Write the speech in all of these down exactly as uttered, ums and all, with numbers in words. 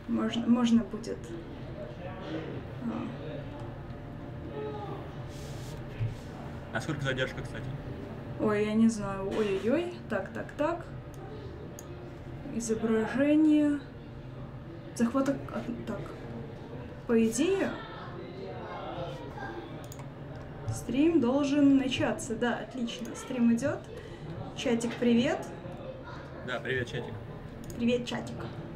Можно, можно будет. А. А сколько задержка, кстати? Ой, я не знаю. Ой-ой-ой. Так, так, так. Изображение. Захват... Так. По идее... Стрим должен начаться. Да, отлично. Стрим идет. Чатик, привет. Да, привет, чатик. Привет, чатик.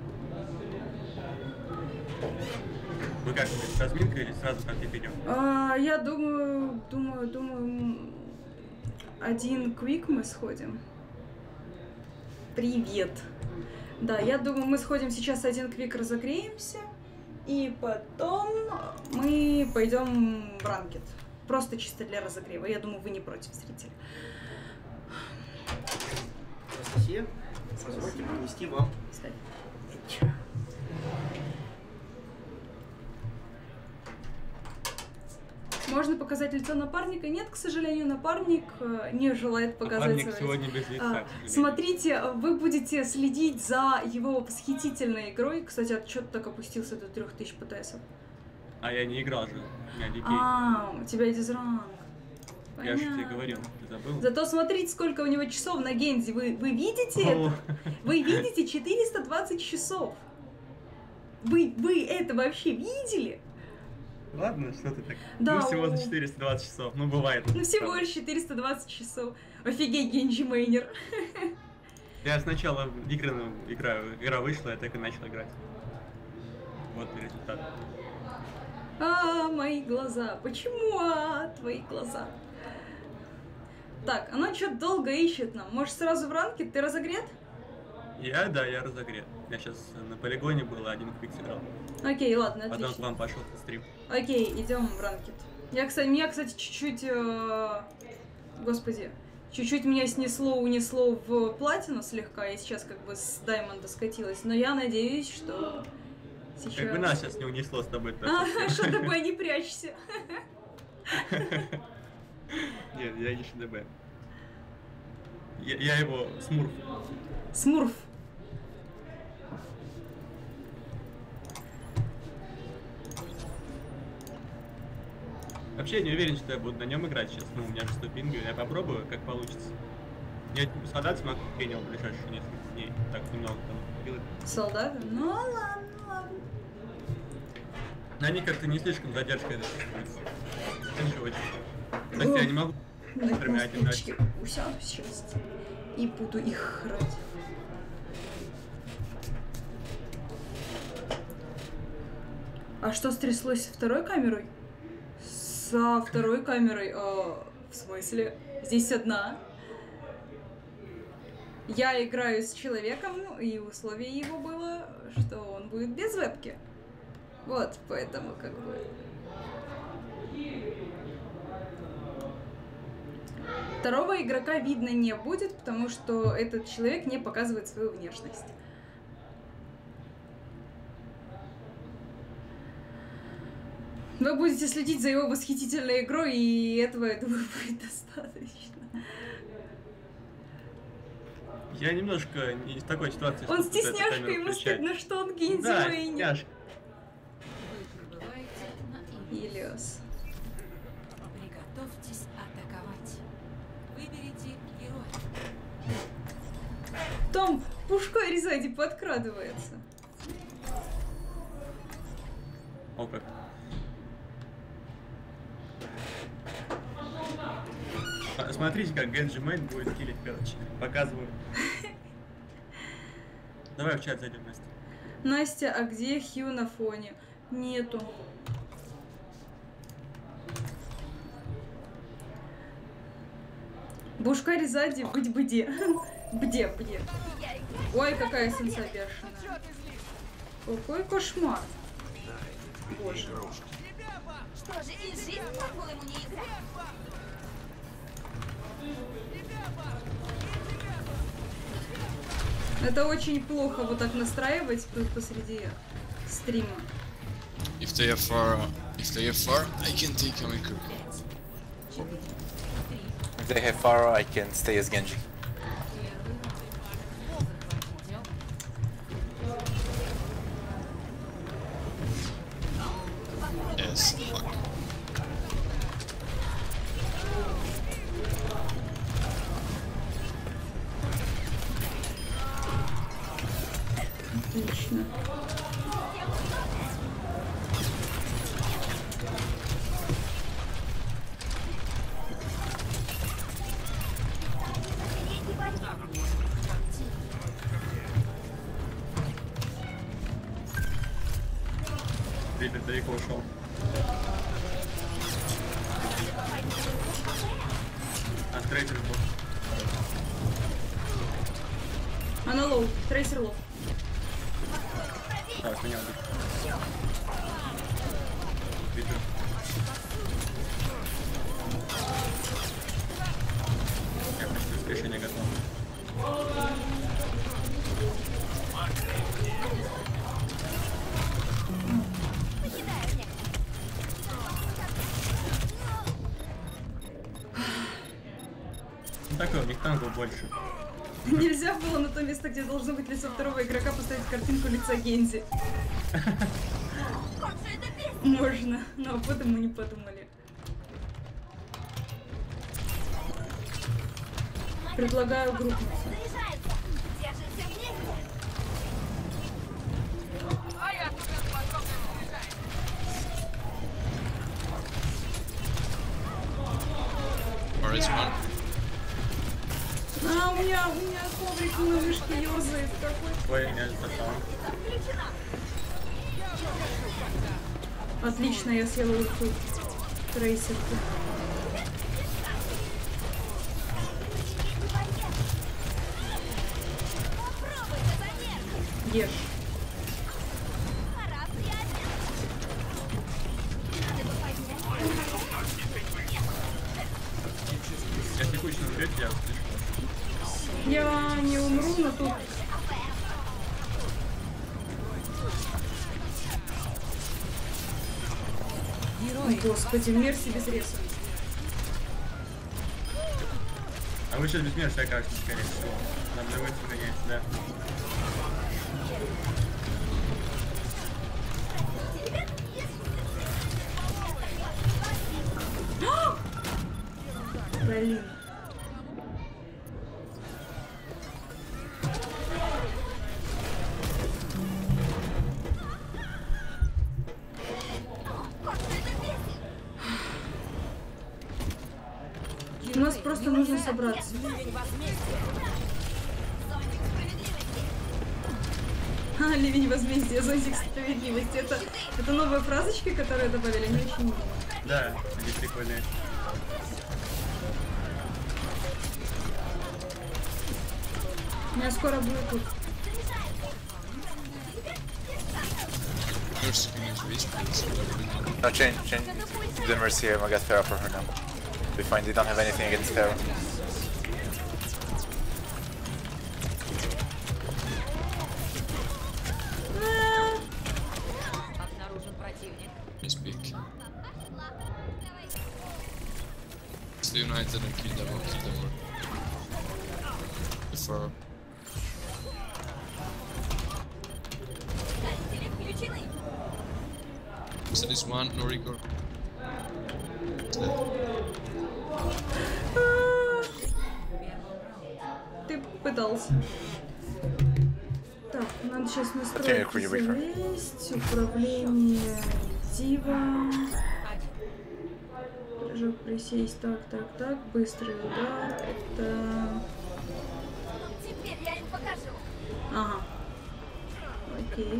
Вы как, с разминкой или сразу как ты идем? А, я думаю, думаю, думаю, один квик мы сходим. Привет. Да, я думаю, мы сходим сейчас один квик, разогреемся, и потом мы пойдем в ранкет. Просто чисто для разогрева. Я думаю, вы не против, зрители. Анастасия, позвольте принести вам. Можно показать лицо напарника? Нет, к сожалению, напарник не желает показать. Напарник сегодня без лица. А, смотрите, вы будете следить за его восхитительной игрой. Кстати, отчет так опустился до трех тысяч ПТСов. А я не играл же, у меня дикей. А, у тебя дизранг. Я же тебе говорил, ты забыл? Зато смотрите, сколько у него часов на Гензи. Вы, вы видите это? Вы видите четыреста двадцать часов. Вы, вы это вообще видели? Ладно, что ты так? Да, ну, всего у... за четыреста двадцать часов, ну бывает. Ну всего лишь четыреста двадцать часов. Офигеть, Генджи Мейнер. Я сначала игры играю, игра вышла, я так и начал играть. Вот результат. А, мои глаза. Почему а, твои глаза? Так, оно что-то долго ищет нам. Может, сразу в ранке? Ты разогрет? Я, да, я разогрет. Я сейчас на полигоне был, один квик сыграл. Окей, ладно, отлично. Потом к вам пошел на стрим. Окей, идем в ранкет. Я, кстати, меня, кстати, чуть-чуть... Э... Господи. Чуть-чуть меня снесло, унесло в платину слегка. Я сейчас как бы с Даймонда скатилась. Но я надеюсь, что... Сейчас... Как бы нас сейчас не унесло с тобой. А, ШДБ, не прячься. Нет, я не ШДБ. Я, я его Смурф. Смурф. Вообще я не уверен, что я буду на нем играть сейчас. Ну, у меня же сто пинга, я попробую, как получится. Я солдат смогу принял в ближайшие несколько дней. Так немного там купил. Солдаты? Ну ладно, ладно. Но они как-то не слишком задержкой чувствуются. Ничего. Кстати, я не могу. Например, один усяду сейчас и буду их храть. А что стряслось со второй камерой? Со второй камерой? О, в смысле? Здесь одна. Я играю с человеком, и условие его было, что он будет без вебки. Вот, поэтому как бы... Второго игрока видно не будет, потому что этот человек не показывает свою внешность. Вы будете следить за его восхитительной игрой, и этого, я думаю, будет достаточно. Я немножко не в такой ситуации, он стесняшка, ему стыдно, что он Гензи Мейнер. Илиос. Приготовьтесь атаковать. Выберите героя. Там Пушкарь сзади подкрадывается. О, как. Смотрите, как Генджи Мейн будет киллить, короче. Показываю. Давай в чат зайдем, Настя. Настя, а где Хью на фоне? Нету. Бушкарь сзади, быть бде. Бде, бде. Ой, какая сенса бешеная. Какой кошмар. Боже. Что же, и жизнь могу ему не играть? Это очень плохо вот так настраивать посреди стрима. If they have far, if they have far, I can take a Miku. If they have far, I can stay as Genji. Отлично. Риппер далеко ушел. А трейдер был. Она лоу, трейсер лоу. Так, меня убить. Риппер. Я почти решение готово. Ну такой, у них танков больше. Нельзя было на то место, где должно быть лицо второго игрока, поставить картинку лица Гензи. Можно, но об этом мы не подумали. Предлагаю группу. А, у меня, у меня коврик на вышке ёрзает какой. Ой, меня застал. Отлично, я съела ульту. Трейсерку. Ешь. Я текучно убьете, я услышу. Я не умру, но тут... Ой, господи, Мерси без реса. А вы сейчас без мерси окажетесь, скорее всего. Нам на выйти гоняется, да. Блин. У нас просто нужно собраться. А, ливень возмездия, зонтик справедливости. Это, это новая фразочка, которую добавили, мне очень мило. Да, они прикольные. У меня скоро будет тут. No, change, change. The Mercy, I got Pharah for her now. Be fine, they don't have anything against Pharah. He's big. Stay united and kill them or kill them or... Before... So this one, no record. Ты пытался. Так, надо сейчас настроить есть, управление дива. Прыжок присесть, так, так, так, быстрый удар, это... Теперь я им покажу. Ага. Окей.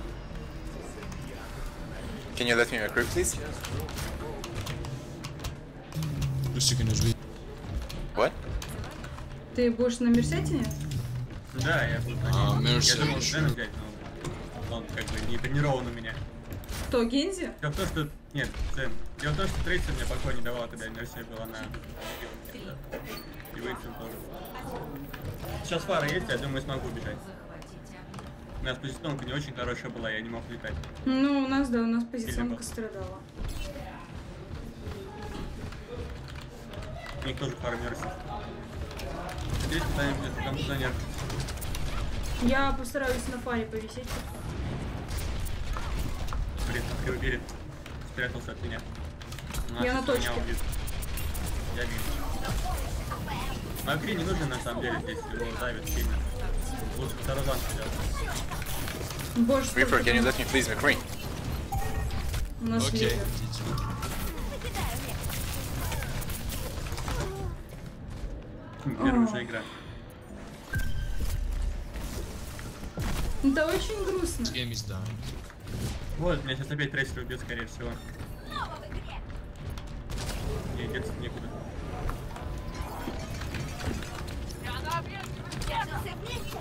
Can you let me recruit, please? Just you can just What? Ты будешь на Мерсятине? Да, я буду на А, ней. Мерси Я думал, еще. Дэна взять, но он как бы не тренирован у меня. Кто, Гензи? Дело в том, что... Нет, Дэн. Дело в том, что трейсер мне покой не давал, когда Мерси была на... И Вейцем тоже. Сейчас фара есть, я думаю, смогу бежать. У нас позиционка не очень хорошая была, я не мог летать. Ну, у нас, да, у нас позиционка страдала. У них тоже фара Мерси. Здесь пытаемся кондиционер. Я постараюсь на фаре повисеть. Блин, открыл берег. Спрятался от меня. Я Нас на точке. меня убьют. Я вижу. Макри не нужен на самом деле, здесь его давит сильно. Лучше второй банк сделать. Боже, Reaper, can you let me please McCree? У нас Окей. лидер. Первая же игра. Это очень грустно. This game is done. Вот, меня сейчас опять трейсер убьет, скорее всего. Снова в игре. Не, деться некуда. Держимся вместе.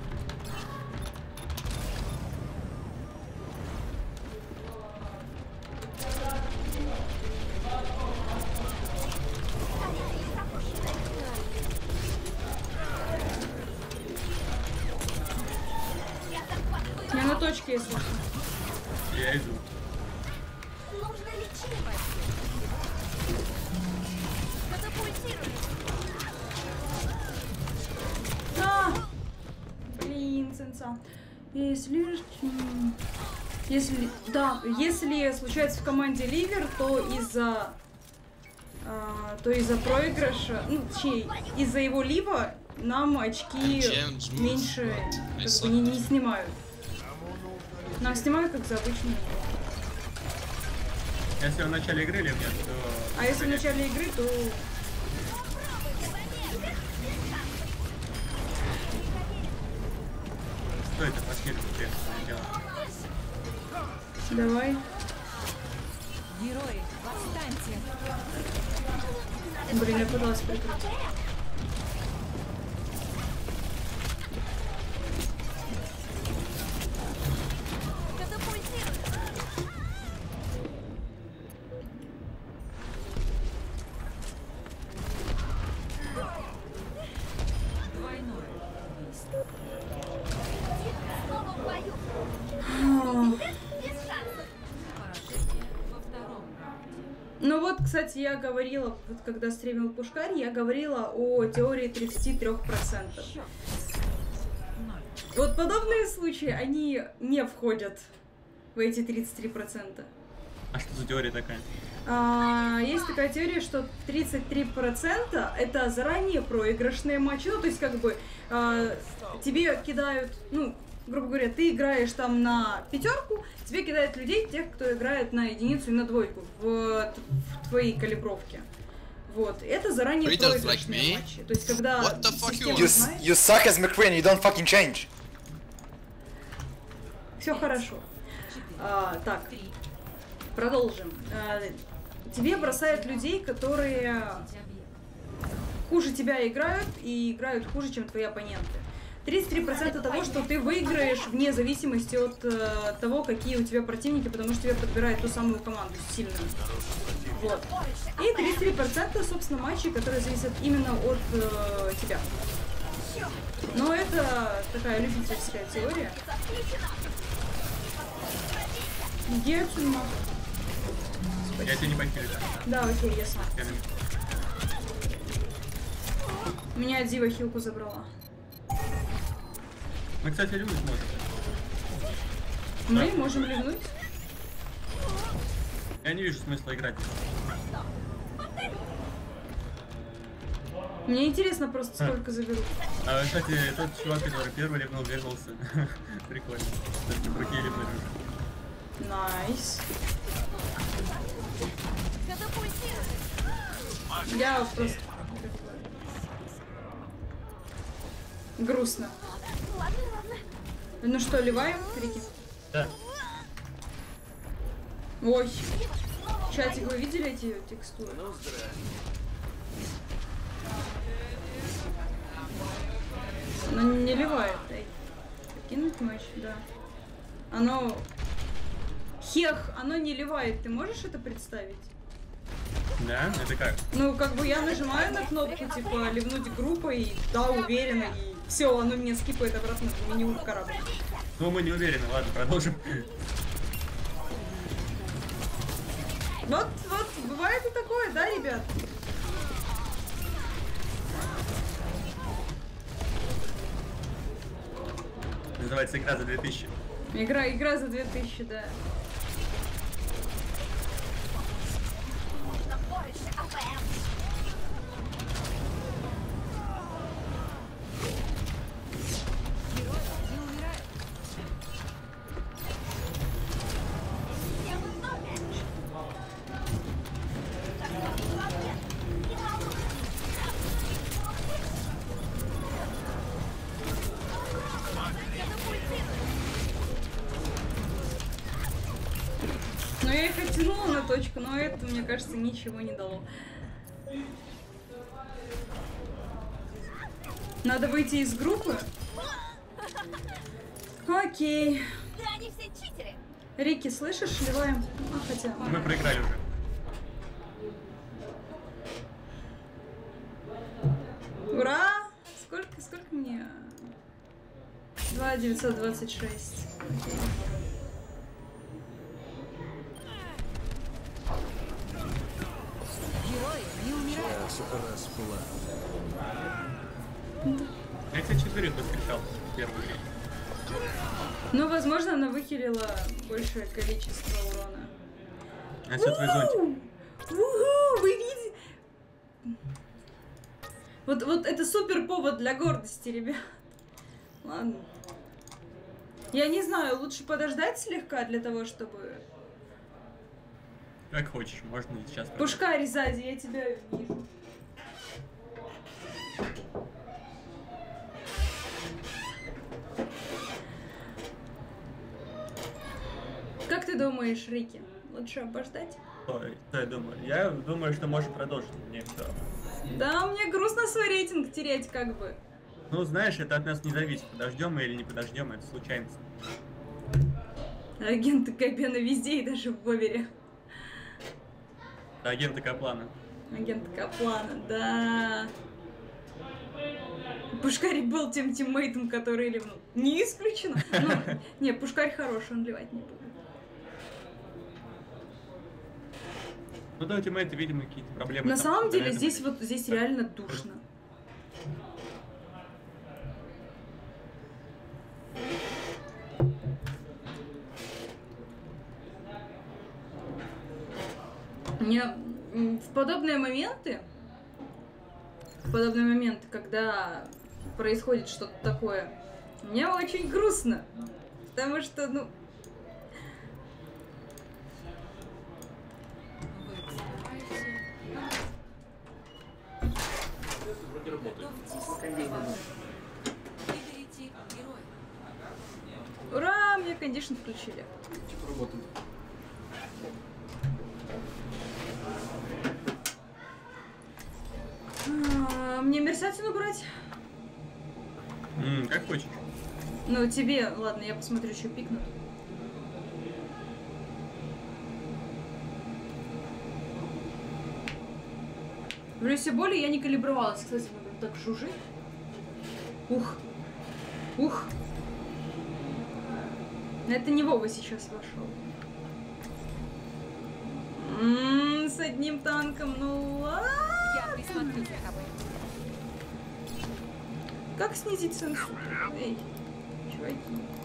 Я на точке, если что. Я иду. Нужно лечить. Катапультируем. А! Блин, сенса. Если... Если... Да, если случается в команде ливер, то из-за... а, то из-за проигрыша... Ну, чей? Из-за его лива нам очки Gems move, меньше but I как suck бы, не, не at it. снимают. Нам снимают как за обычную. Если в начале игры или нет, то... А если в начале игры, то... Что это? Пошли, что делать? Давай. Герои, восстаньте! Блин, я пыталась прикрыть. Катапультируем. Двойное убийство. Снова в бою. А. Без шансов. Поражение во втором раунде. Ну вот, кстати, я говорила, вот когда стримил Пушкарь, я говорила о теории тридцати трёх процентов. Счет. Ноль. Вот подобные случаи, они не входят в эти тридцать три процента. А что за теория такая? А, есть такая теория, что тридцать три процента это заранее проигрышные матчи. Ну, то есть, как бы, а, тебе кидают, ну, грубо говоря, ты играешь там на пятерку, тебе кидают людей, тех, кто играет на единицу и на двойку в, в твоей калибровке. Вот. Это заранее Readers like проигрышные me? матчи. То есть, когда What the fuck система you You, знает, s- you suck as McCree and you don't fucking change. все хорошо. Четыре. А, так, Три. продолжим. А, тебе бросают людей, которые Объект. хуже тебя играют и играют хуже, чем твои оппоненты. тридцать три процента того, что ты выиграешь вне зависимости от э, того, какие у тебя противники, потому что тебе подбирают ту самую команду сильную. Вот. И тридцать три процента, собственно, матчей, которые зависят именно от э, тебя. Но это такая любительская теория. Где отсюда? Я тебя не покину. Да, окей, я сам. Я на- Меня Дива хилку забрала. Мы, кстати, любим можем. Мы можем ливнуть. Я не вижу смысла играть. Мне интересно просто, сколько заберут. А, кстати, тот чувак, который первый ливнул, вернулся. Прикольно. Только другие ливнули уже. Найс. Катапультируем. Я просто... Грустно. Ладно, ладно. Ну что, ливаем, Рики? Да. Ой. Чатик, вы видели эти текстуры? Оно не ливает. Эй. Кинуть матч, да. Оно... Хех, оно не ливает. Ты можешь это представить? Да? Это как? Ну, как бы я нажимаю на кнопку, типа, ливнуть группой, да, уверенно, и все, оно меня скипает обратно в меню в корабль. Ну, мы не уверены. Ладно, продолжим. Вот, вот, бывает и такое, да, ребят? Называется игра за две тысячи. Игра, игра за две тысячи, да. Нужно больше АПМ. Герои не умирают. я их оттянула на точку, но это, мне кажется, ничего не дало. Надо выйти из группы? Окей. Да они все читеры. Рики, слышишь, сливаем? А, хотя... Мы проиграли уже. Ура! Сколько, сколько мне? два девятьсот двадцать шесть. Окей. Герои не умирают. Я, кстати, четверых воскрешал в первую игру. Ну, возможно, она выкилила большее количество урона. А все твой зонтик. Уху, вы видите? Вот, вот это супер повод для гордости, ребят. Ладно. Я не знаю, лучше подождать слегка для того, чтобы... Как хочешь, можно и сейчас. Пушкарь сзади, я тебя вижу. Как ты думаешь, Рики? Лучше обождать? Ой, что я думаю? Я думаю, что можем продолжить. Мне все. Да, мне грустно свой рейтинг терять, как бы. Ну, знаешь, это от нас не зависит. Подождем мы или не подождем, это случайность. Агенты Кабена везде и даже в Вовере. Агенты Каплана. Агент Каплана, да. Пушкарь был тем тиммейтом, который ливнул. Не исключено. Ну, не, Пушкарь хороший, он ливать не будет. Ну да, у тиммейта, видимо, какие-то проблемы. На там, самом деле, наверное, здесь были. вот здесь реально душно. Мне м, в подобные моменты, в подобные моменты, когда происходит что-то такое, мне очень грустно, потому что, ну, Выберите героя. ура, мне кондишн включили. Работает. А, мне мерсятину брать? М, как хочешь. Ну, тебе, ладно, я посмотрю, что пикнут. В Люсе боли я не калибровалась, кстати, она прям так жужжит. Ух. Ух. Это не Вова сейчас вошел. М-м, с одним танком, ну ладно. Я присмотрю за тобой. Как снизить сенсу? Эй, чуваки.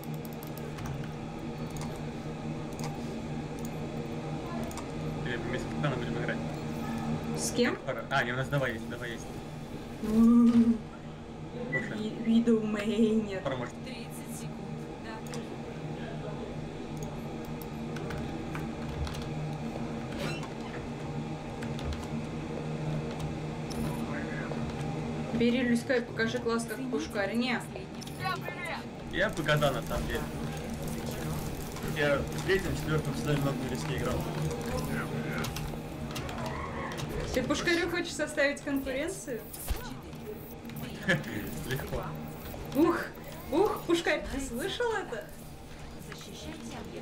Или вместе с Капитаном будем играть. С кем? Пора. А, не, у нас давай есть, давай есть. М-м, Слушай, Ви- Видоумейнер. пора может. тридцать секунд. Да. Бери Люська и покажи класс, как пушкарь. Не. Я показал на самом деле. Я в третьем, четвертом сезоне много в Люське играл. Ты пушкарю хочешь составить конкуренцию? Легко. Ух, ух, пушкарь, ты слышал это? Защищайте объект.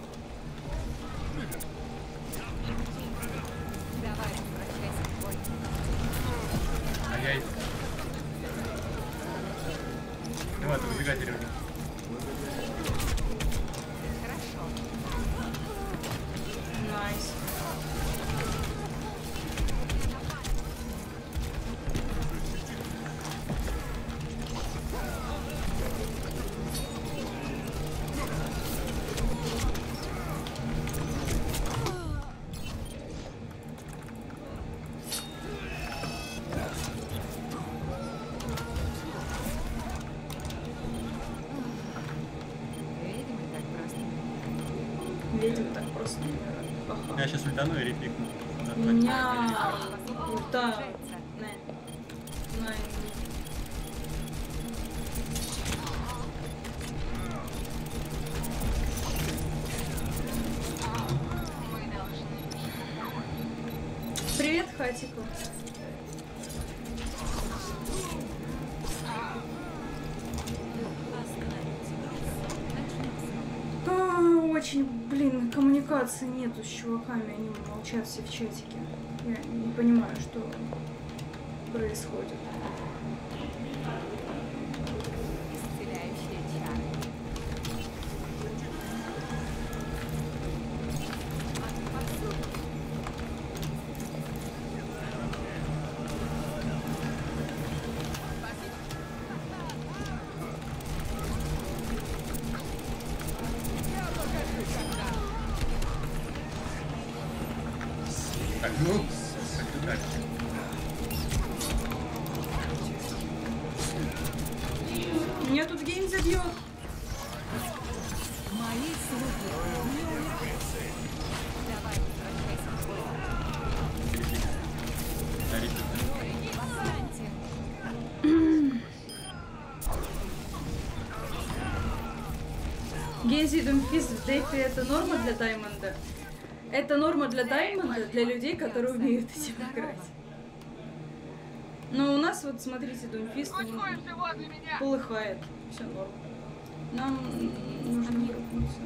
Давай, возвращайся в бой. А я и... Давай, ты выбегай, Сережа. Хорошо. Найс. Видимо, так просто. Видимо, так просто. Ха-ха. Я сейчас ультану и репикну. У меня ульта. Получается. Не. Най. хатику. А, очень, блин, коммуникации нету с чуваками, они молчат все в чатике. Я не понимаю, что происходит. Исцеляющие чары. Так, ну, как-то так. Меня тут гейм забьет. Мои слуги не умирают. Давай, возвращайся в бой. Пересечь. Нарисуй. Восстаньте. Гензи Думфист в дефе это норма для Даймонда? Это норма для Даймонда, для людей, которые умеют этим играть. Но у нас вот, смотрите, Думфист он полыхает. Все норм. Нам нужно группнуться.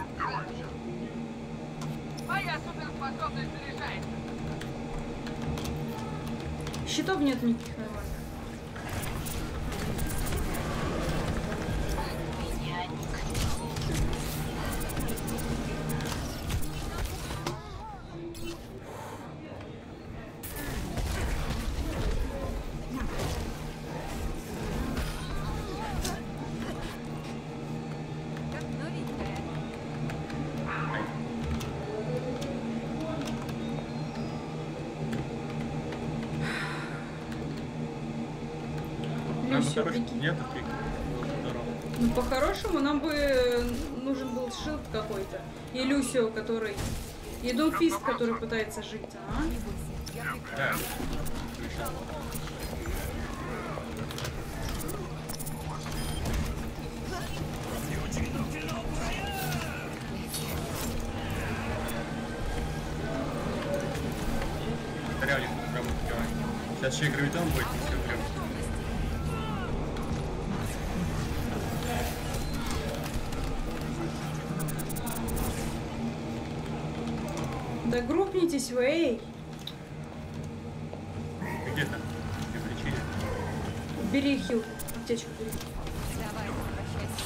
Моя суперспособность заряжается. Щитов нет никаких нормально. Как новенькая. Нам Люсю, по-хорошему прикинь. нету фиг. Здорово. Ну, по-хорошему, нам бы нужен был шилд какой-то. И Люсио, который... И Думфист, который пытается жить, а? Да. Слышал. Зря у них тут работа делать. Сейчас еще и гравитон будет, и все умрем. Да группнитесь вы, эй! Где там? Где причина? Бери хилку, аптечку бери. Давай, возвращайся.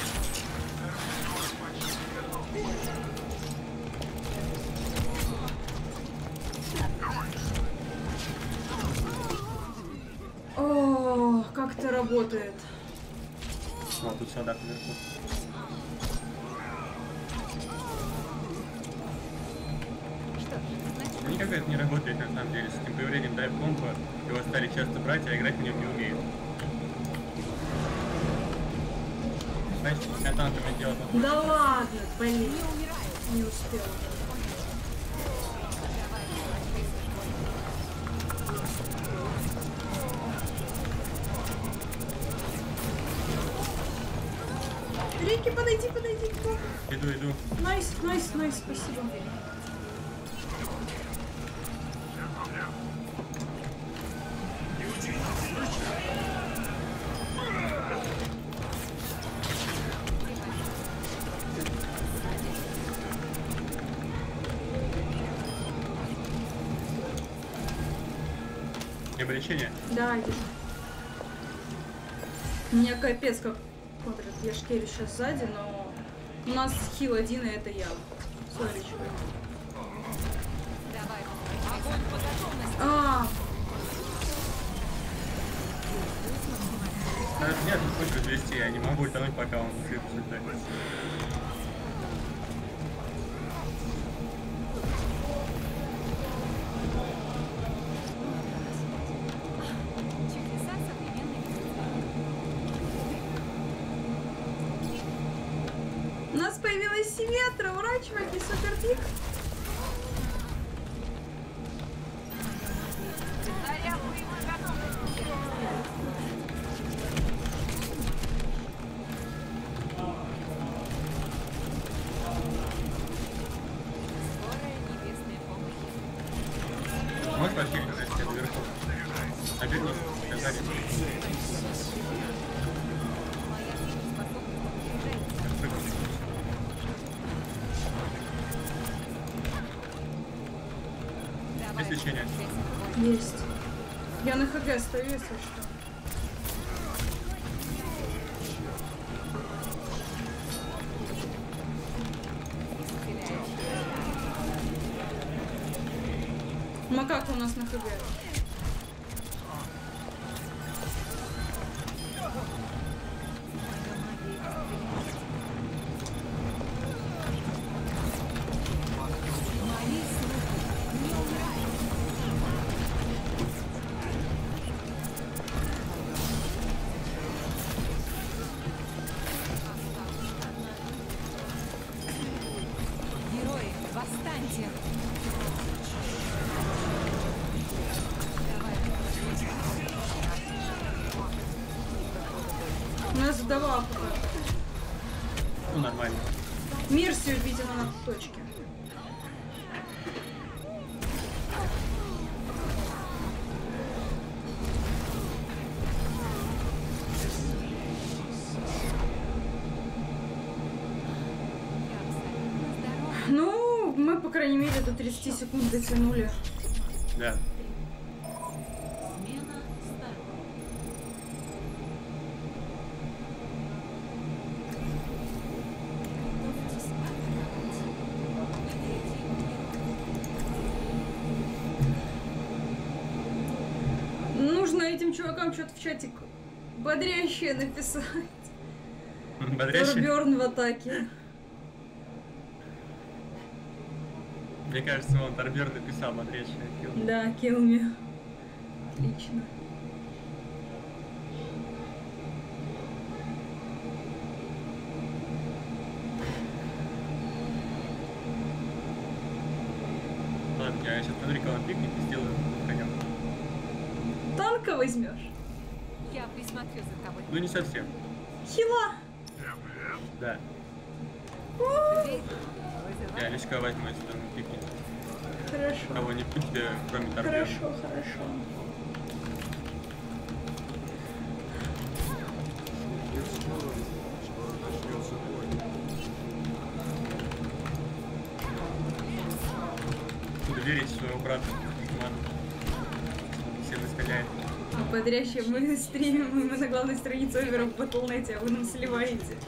О, как это работает. О, тут солдат наверху. Ну, никак это не работает на самом деле. С этим появлением дайв-компа его стали часто брать, а играть в нем не умеют. Значит, с танками делать надо. Да ладно, блин. Не успел. Рики, подойди, подойди. Иду, иду. Найс, найс, найс, спасибо. Облегчение. Да, иди. Меня капец как смотрят. Я шкерю сейчас сзади, но у нас хил один, и это я. Сори, чувак. Давай, огонь по готовности. А, Надо меня тут хоть развести, я не могу утонуть, пока он цифр летает. Чудеса современной у нас появилась Симметра. Ура, чуваки, супер пик. Заряд боевой готовности. скорая небесная помощь. Можешь вообще не зайти? есть лечение? Есть. Я на ХГ стою, если что. Макака у нас на ХГ. Герои, восстаньте! У нас вдова. Ну, нормально. Мерсию, видимо, на точке. Ну, мы, по крайней мере, до тридцати секунд дотянули. Да. Нужно этим чувакам что-то в чатик бодрящее написать. Бодрящий? Торберн в атаке. Мне кажется, он Торбер написал бодрящий. Да, kill me. Отлично. Ладно, я сейчас смотрю, кого пикнет и сделаю конем. Танка возьмешь? Я присмотрю за тобой. Ну не совсем. Хила! Да. Я Личка возьму, если он пикнет. Хорошо. Кого-нибудь, кроме Торбера. Хорошо, хорошо. Буду верить в своего брата. Все наскаляет. А бодрящие мы стримим, мы на главной странице Овера в Батлнете, а вы нам сливаете.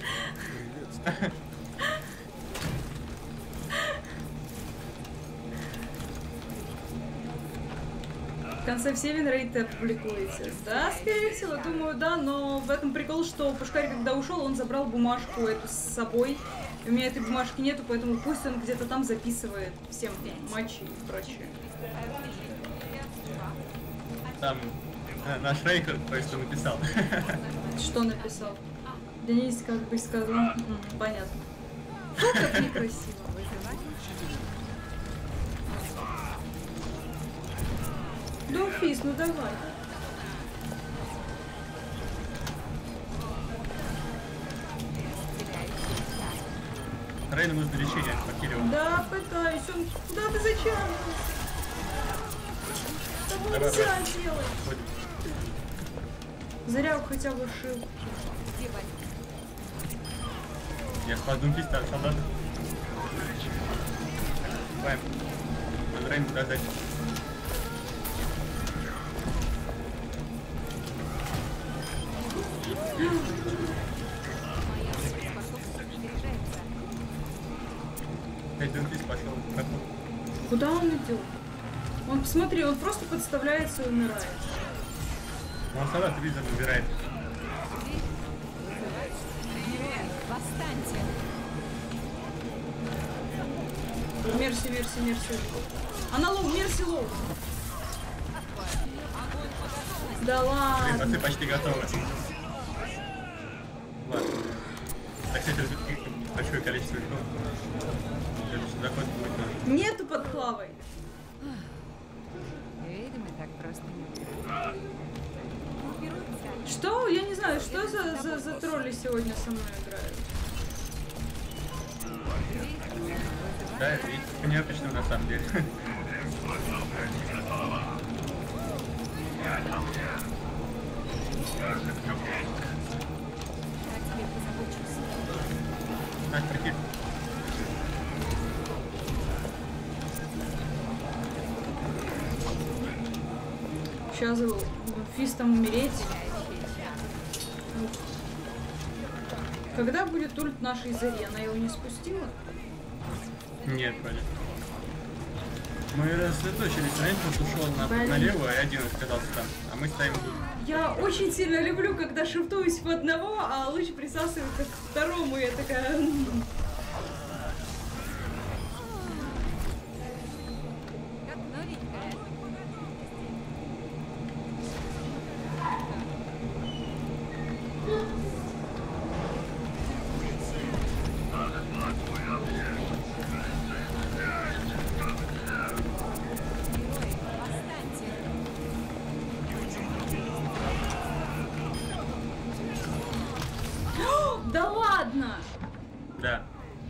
В конце все винрейты опубликуете. Да, скорее всего, думаю, да, но в этом прикол, что Пушкарь, когда ушел, он забрал бумажку эту с собой. И у меня этой бумажки нету, поэтому пусть он где-то там записывает всем матчи и прочее. Там э, наш Рейкер кое-что написал. Что написал? Денис, как бы сказал. М, понятно. Фу, как некрасиво. Донфис, ну давай. Рейну нужно лечение, покиривал. Да, пытаюсь. Он... Куда ты зачем? Того Давай, нельзя давай. делать. Ходим. Зря хотя бы шил. Я спас Дунфиста от солдата. Давай. Надо Рейну туда дать. Опять Дунфист пошел. Куда он идет? Он, посмотри, он просто подставляется и умирает. Он солдат виза набирает. Восстаньте! Мерси, мерси, мерси. Она лоу, мерси лоу. Да ладно. Пасы почти готовы. Ладно. Так, кстати, большое количество веков. Следующий заход будет тоже. Нету под клавой. Видимо, так просто не Что? Я не знаю, что за, за, за тролли сегодня со мной играют. Да, это необычно на самом деле. Так, прикинь. Сейчас фистом умереть. Когда будет ульт нашей Зари? Она его не спустила? Нет, вроде. Мы рассредоточились, раньше ушел на, налево, и один оказался там, а мы стоим тут. Я очень сильно люблю, когда шифтуюсь в одного, а луч присасывается к второму, и я такая... Да ладно! Да.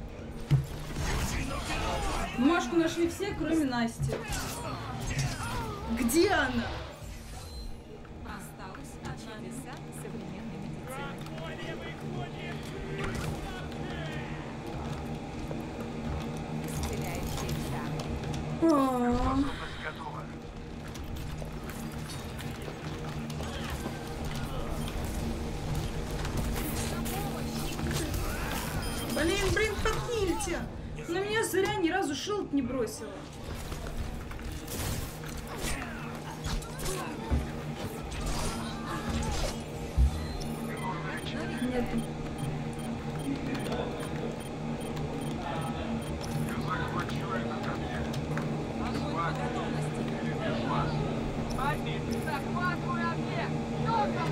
Машку нашли все, кроме Насти. Где она? Осталось чудеса современной медицины. Исцеляющие чары. А-а-а. Блин, блин, подхильте! На меня Заря ни разу шилд не бросила. Нет. Захватывай объект! Что там?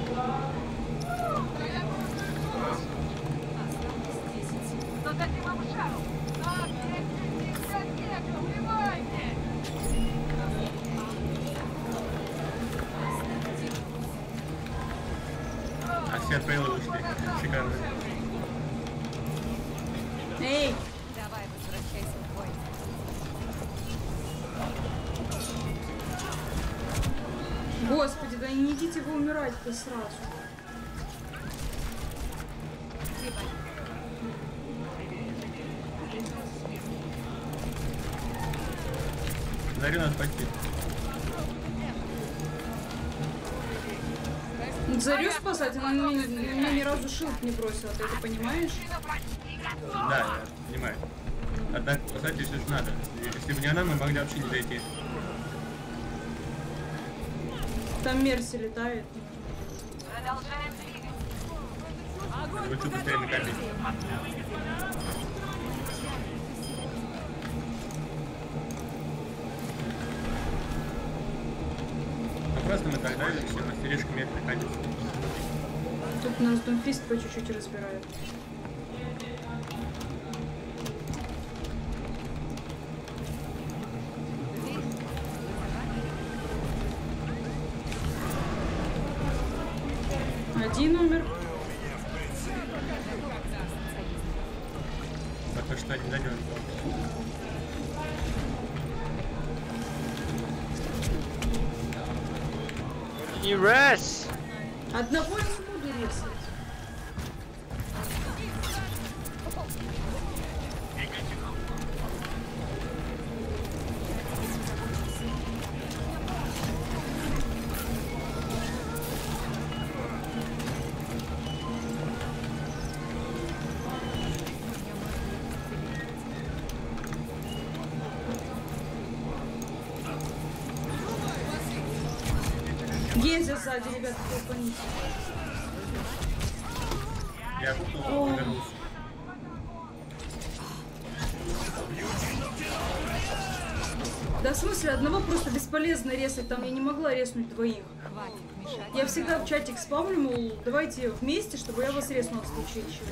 Но дадим вам шару! Так, дискотека, убивайте! А все отправили ушли. Шикарно. Эй! Давай, возвращайся в бой. Господи, да не идите вы умирать-то сразу. Зарю надо спасти. Зарю спасать, она мне, мне ни разу шилд не бросила, ты это понимаешь? Да, я понимаю. Однако спасать здесь уж надо. Если бы не она, мы могли вообще не дойти. Там Мерси летает. Продолжаем двигаться. Вы что быстрее накопить. Ну просто мы тогда все мастеришками это наконец. Тут нас Думфист по чуть-чуть разбирает. Один умер. Пока что не дойдем. Не раз! Одного я не буду резать. Гезя сзади, ребята, толпаните. Я купил, вернулся. Да в смысле, одного просто бесполезно резать, там я не могла резнуть двоих. Хватит мешать. Я всегда в чатик спамлю, мол, давайте вместе, чтобы я вас резнула в случае чего.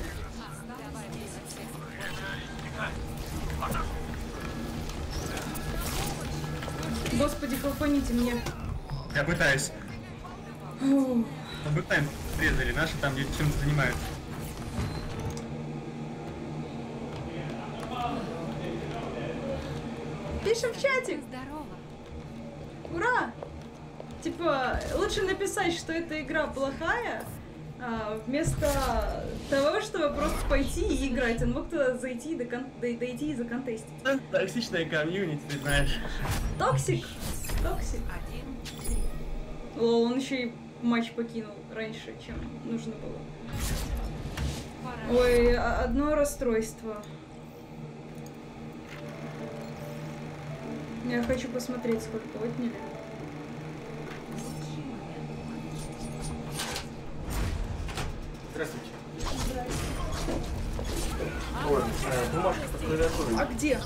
Господи, колпаните меня. Я пытаюсь. Фух. Мы пытаемся, срезали, наши там где чем-то занимаются. Пишем в чатик. Здорово. Ура! Типа, лучше написать, что эта игра плохая, а, вместо того, чтобы просто пойти и играть. Он мог туда зайти и докон... дойти и законтестить. Токсичная комьюнити, ты знаешь. Токсик! Токсик. Один, три. Лол, он еще и матч покинул раньше, чем нужно было. Ой, одно расстройство. Я хочу посмотреть, сколько отняли. Здравствуйте. Ой, э, бумажка под клавиатурой. А где?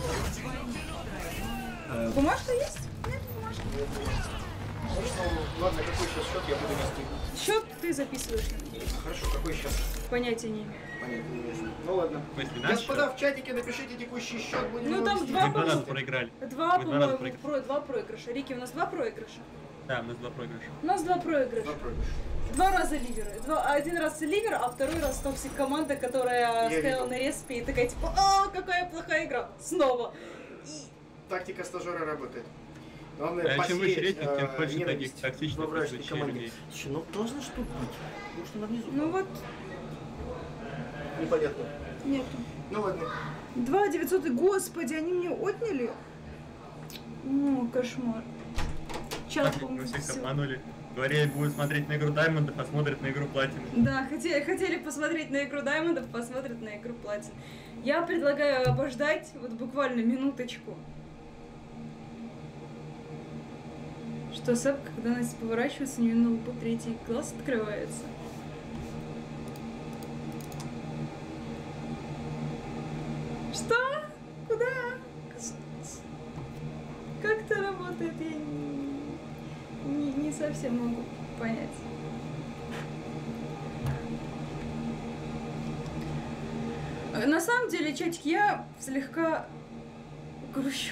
Э, Бумажка есть? Нет, бумажки. Ну, ладно, какой сейчас счет я буду вести? Счет ты записываешь, надеюсь. Хорошо, какой сейчас? Понятия не имею. Понятно, не вижу. Ну ладно. смысле, наш Господа, счет? в чатике напишите текущий счет, будем Ну его там вести. два, Мы два раза по-моему. проиграли. Два, Мы два раза по-моему, проиграли. про, два проигрыша. Рики, у нас два проигрыша? Да, у нас два проигрыша. У нас два проигрыша. Два проигрыша. Два раза ливеры. Два, один раз ливер, а второй раз токсик команда, которая Я стояла видел. на респе и такая типа, а какая плохая игра. Снова. Тактика стажера работает. Главное, А чем выше посеять, рейтинг, тем э, больше ненависть таких токсичных во вражеской случаев команде. людей. Слушай, ну должно что быть. Может, она внизу? Ну вот, Непонятно. нету. Ну ладно. Два девятьсот, и господи, они мне отняли. О, кошмар. Час, Мы по-моему, всех всё. обманули. Говорили, будут смотреть на игру Даймонда, посмотрят на игру Платина. Да, хотели, хотели посмотреть на игру Даймондов, посмотрят на игру Платин. Я предлагаю обождать вот буквально минуточку. Что Сэп, когда Настя поворачивается, у нее на лбу третий глаз открывается. Что? Куда? Как это работает? Я не, не, не совсем могу понять. На самом деле, чатик, я слегка грущу.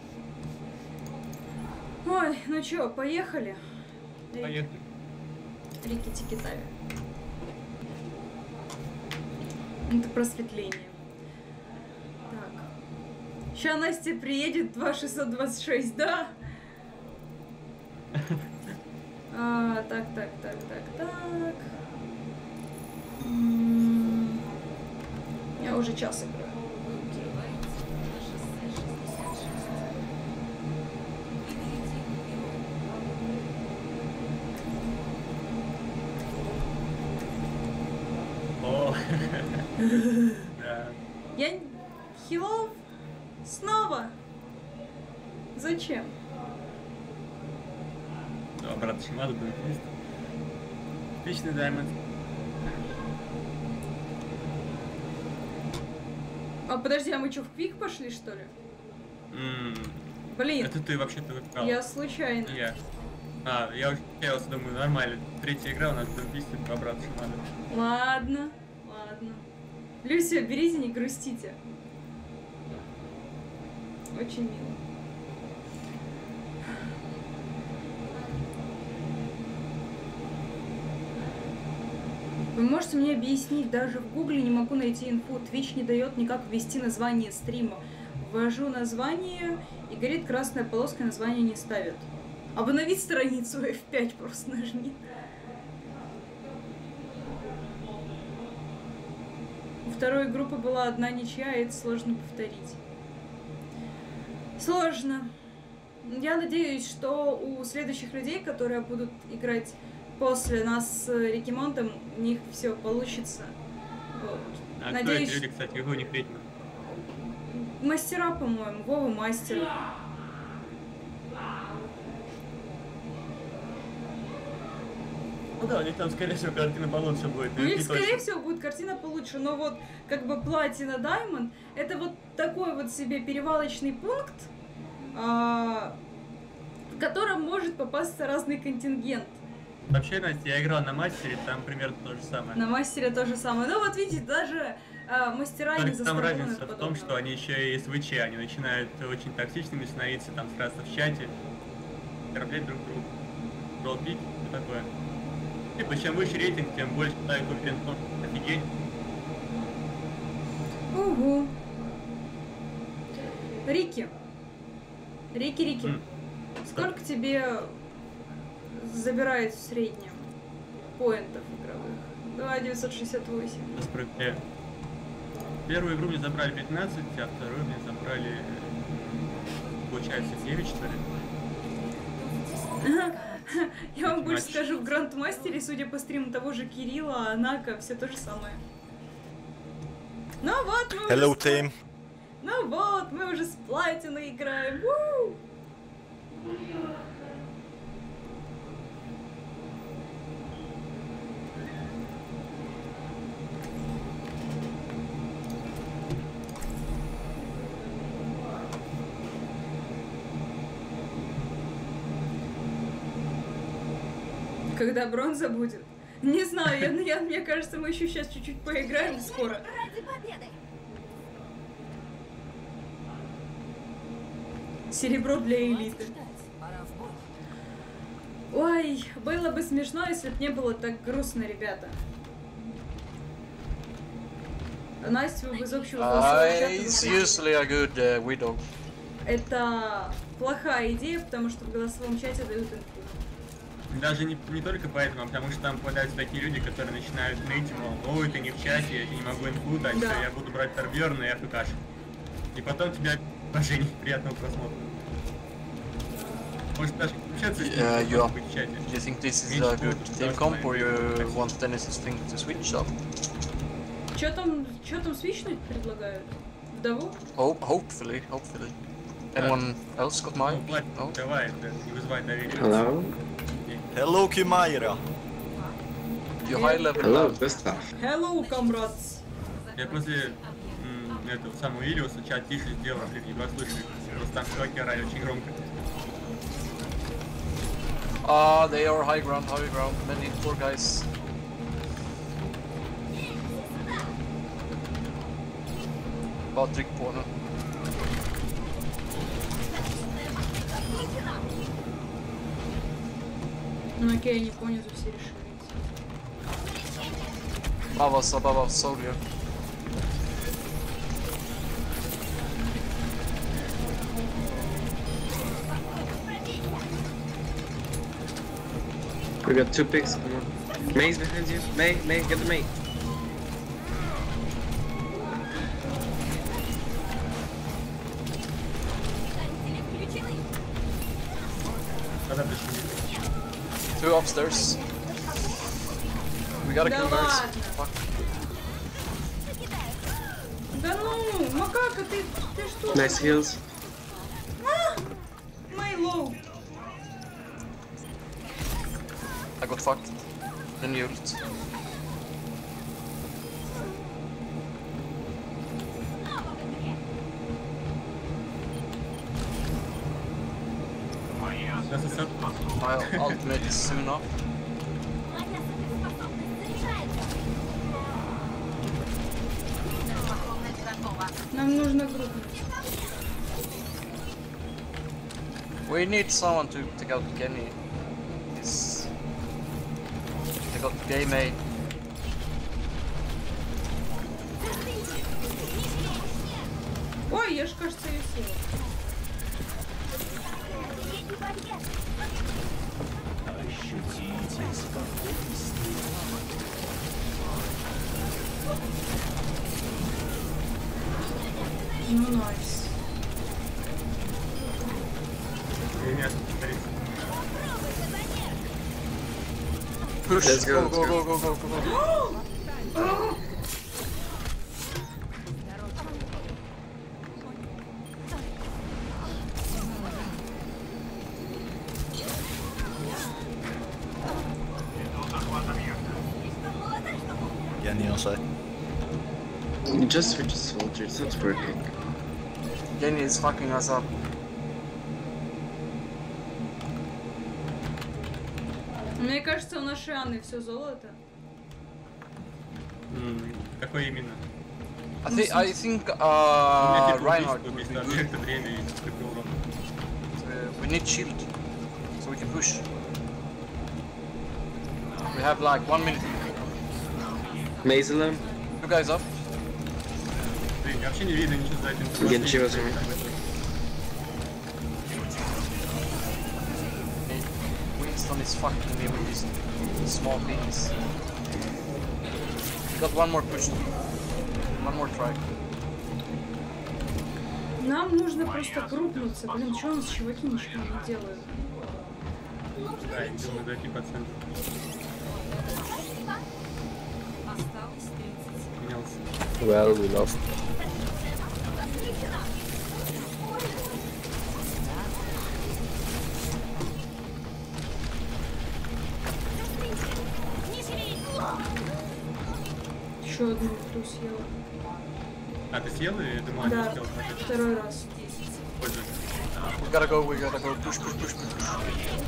Ой, ну чё, поехали? Поехали. Рики Тикитави. Это просветление. Так. Ща Настя приедет два шестьсот двадцать шесть, да? А, так, так, так, так, так. М, Я уже час играю. О, да. Я... Хилов? Снова? Зачем? Да, брат, Шимада будет есть. Отличный Даймонд. А подожди, а мы что, в квик пошли, что ли? М, Блин, Это ты вообще-то выиграл. я случайно. Я. А, я уже я думаю, нормально. Третья игра у нас в Дэмписте, два брата Шимада. Ладно, ладно. Люся, берите, не грустите. Очень мило. Вы можете мне объяснить, даже в гугле не могу найти инфу, Twitch не дает никак ввести название стрима. Ввожу название, и горит красная полоска, название не ставит. Обновить страницу эф пять просто нажми. У второй группы была одна ничья, и это сложно повторить. Сложно. Я надеюсь, что у следующих людей, которые будут играть после нас с Рикимонтом, у них все получится. Вот. А Надеюсь, кто эти люди, кстати, какой у них рейтинг? мастера, по-моему, Вова мастер. Ну да, у них там, скорее всего, картина получше будет. У них, Не скорее точно. всего, будет картина получше, но вот как бы Платина Даймонд это вот такой вот себе перевалочный пункт, а, в котором может попасться разный контингент. Вообще, Настя, я играл на мастере, там примерно то же самое. На мастере то же самое. Ну вот видите, даже а, мастера не Только там застрахованы разница от в том, что подобного. они еще и СВЧ, они начинают очень токсичными становиться, там сразу в чате, тороплять друг друга, ролл-пик и такое. Типа, чем выше рейтинг, тем больше ставит конкурентов. Офигеть. Угу. Рики. Рики, Рики. М. Сколько тебе забирает в среднем поинтов игровых? два девятьсот шестьдесят восемь. Э, Первую игру мне забрали пятнадцать, а вторую мне забрали, получается, девять, что ли. Ага. Я вам больше Матч. скажу, в Грандмастере, судя по стриму того же Кирилла, Анака, все то же самое. Ну вот, мы Hello, уже... с- team. Ну вот, мы уже с платиной играем. Вуу! Когда бронза будет? Не знаю, я, я, мне кажется, мы еще сейчас чуть-чуть поиграем скоро. Ради победы! Серебро для элиты. Пора в бой. Ой, было бы смешно, если бы не было так грустно, ребята. Настя, вы из общего голосового Uh, чата it's выходите. usually a good uh, widow. Это плохая идея, потому что в голосовом чате дают инфу. Даже не, не только поэтому, а потому что там попадаются такие люди, которые начинают ныть, мол, ой, ты не в чате, я тебе не могу инфу дать, Да. всё, я буду брать Торберна и АФКш. И потом тебя поженить, приятного просмотра. Может даже общаться с ним, Yeah, просто you are. быть в чате. Do you think this is Меньше a good будет, team потому comp что or you мои- want Dennis's thing to switch up? Чё там, чё там свичнуть предлагают? Вдову? Hope, hopefully, hopefully. Anyone else got Ну, mine? платит, No? давай, это не вызывает доверия. Hello? Hello, Kimaira. You high level Hello, now. Gustav. Hello, комрадс! Я после м, этого самого Илиуса чат тише сделал, блин, едва слышали. Просто там чуваки орали очень громко. Ah, they are high ground, high ground. Many poor guys. Bara tryck på nu. Ну окей, они понизу все решили. Above us, above us, soldier. We got two picks, come on. May's behind you. May, May, get the May. Тогда пришли. Two upstairs. We gotta Да kill guys. ладно. Fuck. Да ну, макака, ты, ты что? Nice heals. Мэй лоу. I got fucked. Then you ult. Сейчас и сет. My ultimate is soon up. Моя суперспособность заряжается. Способность готова. Нам нужно группу. We need someone to take out Kenny. He's... They got Game A. Ой, я ж, кажется, ее села. Средний барьер. Ну, найс. И место повторится. Push! Let's go, Go, let's go, go. go, go, go, go, go. Jenny on site. You just switch a soldier, it's not working. Kenny is fucking us up. Мне кажется, у нашей Анны все золото. М, Какой именно? I think I think У меня uh типа Reinhardt убийство, would be убийство good. объекта, время и скрипел урон. Uh, we need shield, so we can push. We have like one minute. May's alone. Two guys up. Блин, вообще не видно ничего за этим. Я ничего за ним. Hey, Winston is fucking me with these small things. We got one more push. One more try. Нам нужно просто крупнуться. Блин, что у нас чуваки ничего не делают? Да, я думаю, дойти по центру. Менялся. Well, we lost. Еще одну ульту съела. А, ты съел и думала, Да, не успел прожить? второй раз. Пользуйся. We gotta go, we gotta go. Push, push, push, push, push.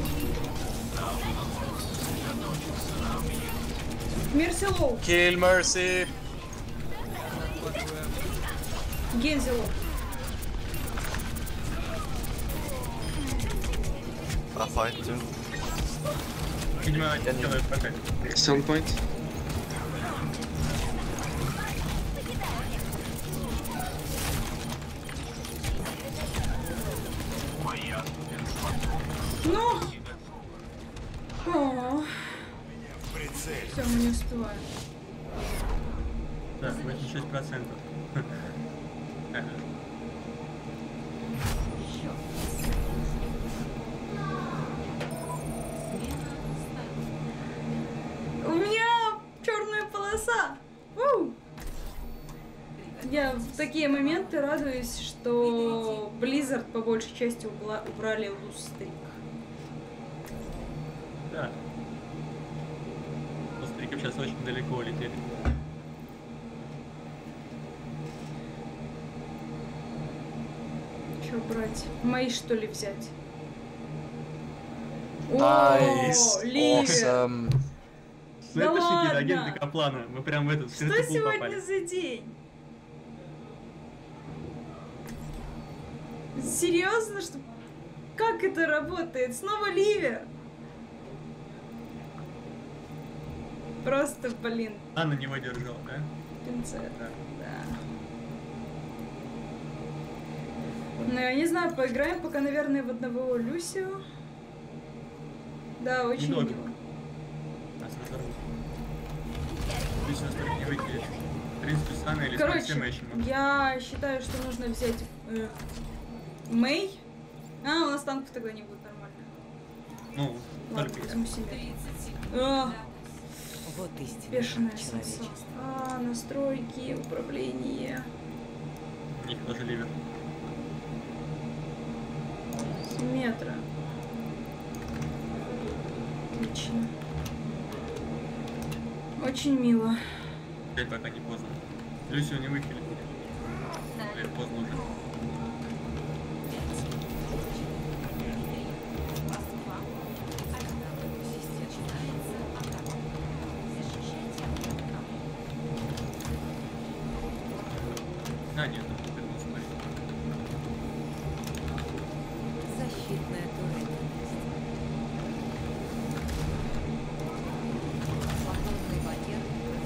Мерси лоу. Kill Mercy. Гензи лоу. I fight too. Видимо, делают пока. Some point. Ну! О, все, мы не успеваем. Да, восемьдесят шесть процентов. У меня черная полоса. У! Я в такие моменты радуюсь, что Blizzard по большей части убла- убрали лустрик. Да. Лустриков сейчас очень далеко улетели. Че брать? Мои что ли взять? Nice. О, Ливер! Awesome. Снайперщики, ладно? агенты Каплана. Мы прям в этот Что скрытый пул сегодня попали. за день? Серьезно, что? Как это работает? Снова Ливер? Просто, блин, А на него держал, да? пинцет. Да. Да. Ну, я не знаю, поиграем пока, наверное, в одного Люсио. Да, очень Недолго. мило. Нас разорвут. Отлично, смотри, не выкинешь. В принципе, Сана или Короче, Спасибо еще могу. я считаю, что нужно взять э, Мэй. А, у нас танков тогда не будет нормально. Ну, Ладно, только я. возьму себе. А, Вот истинное бешеная человечество. солнце. А, настройки, управление. У них тоже ливер. Метра. Отлично. Очень мило. Опять пока не поздно. Люсию не выкинули. Или поздно уже. А, нет, это вернулся, смотри. Защитная турель. Фотонный барьер.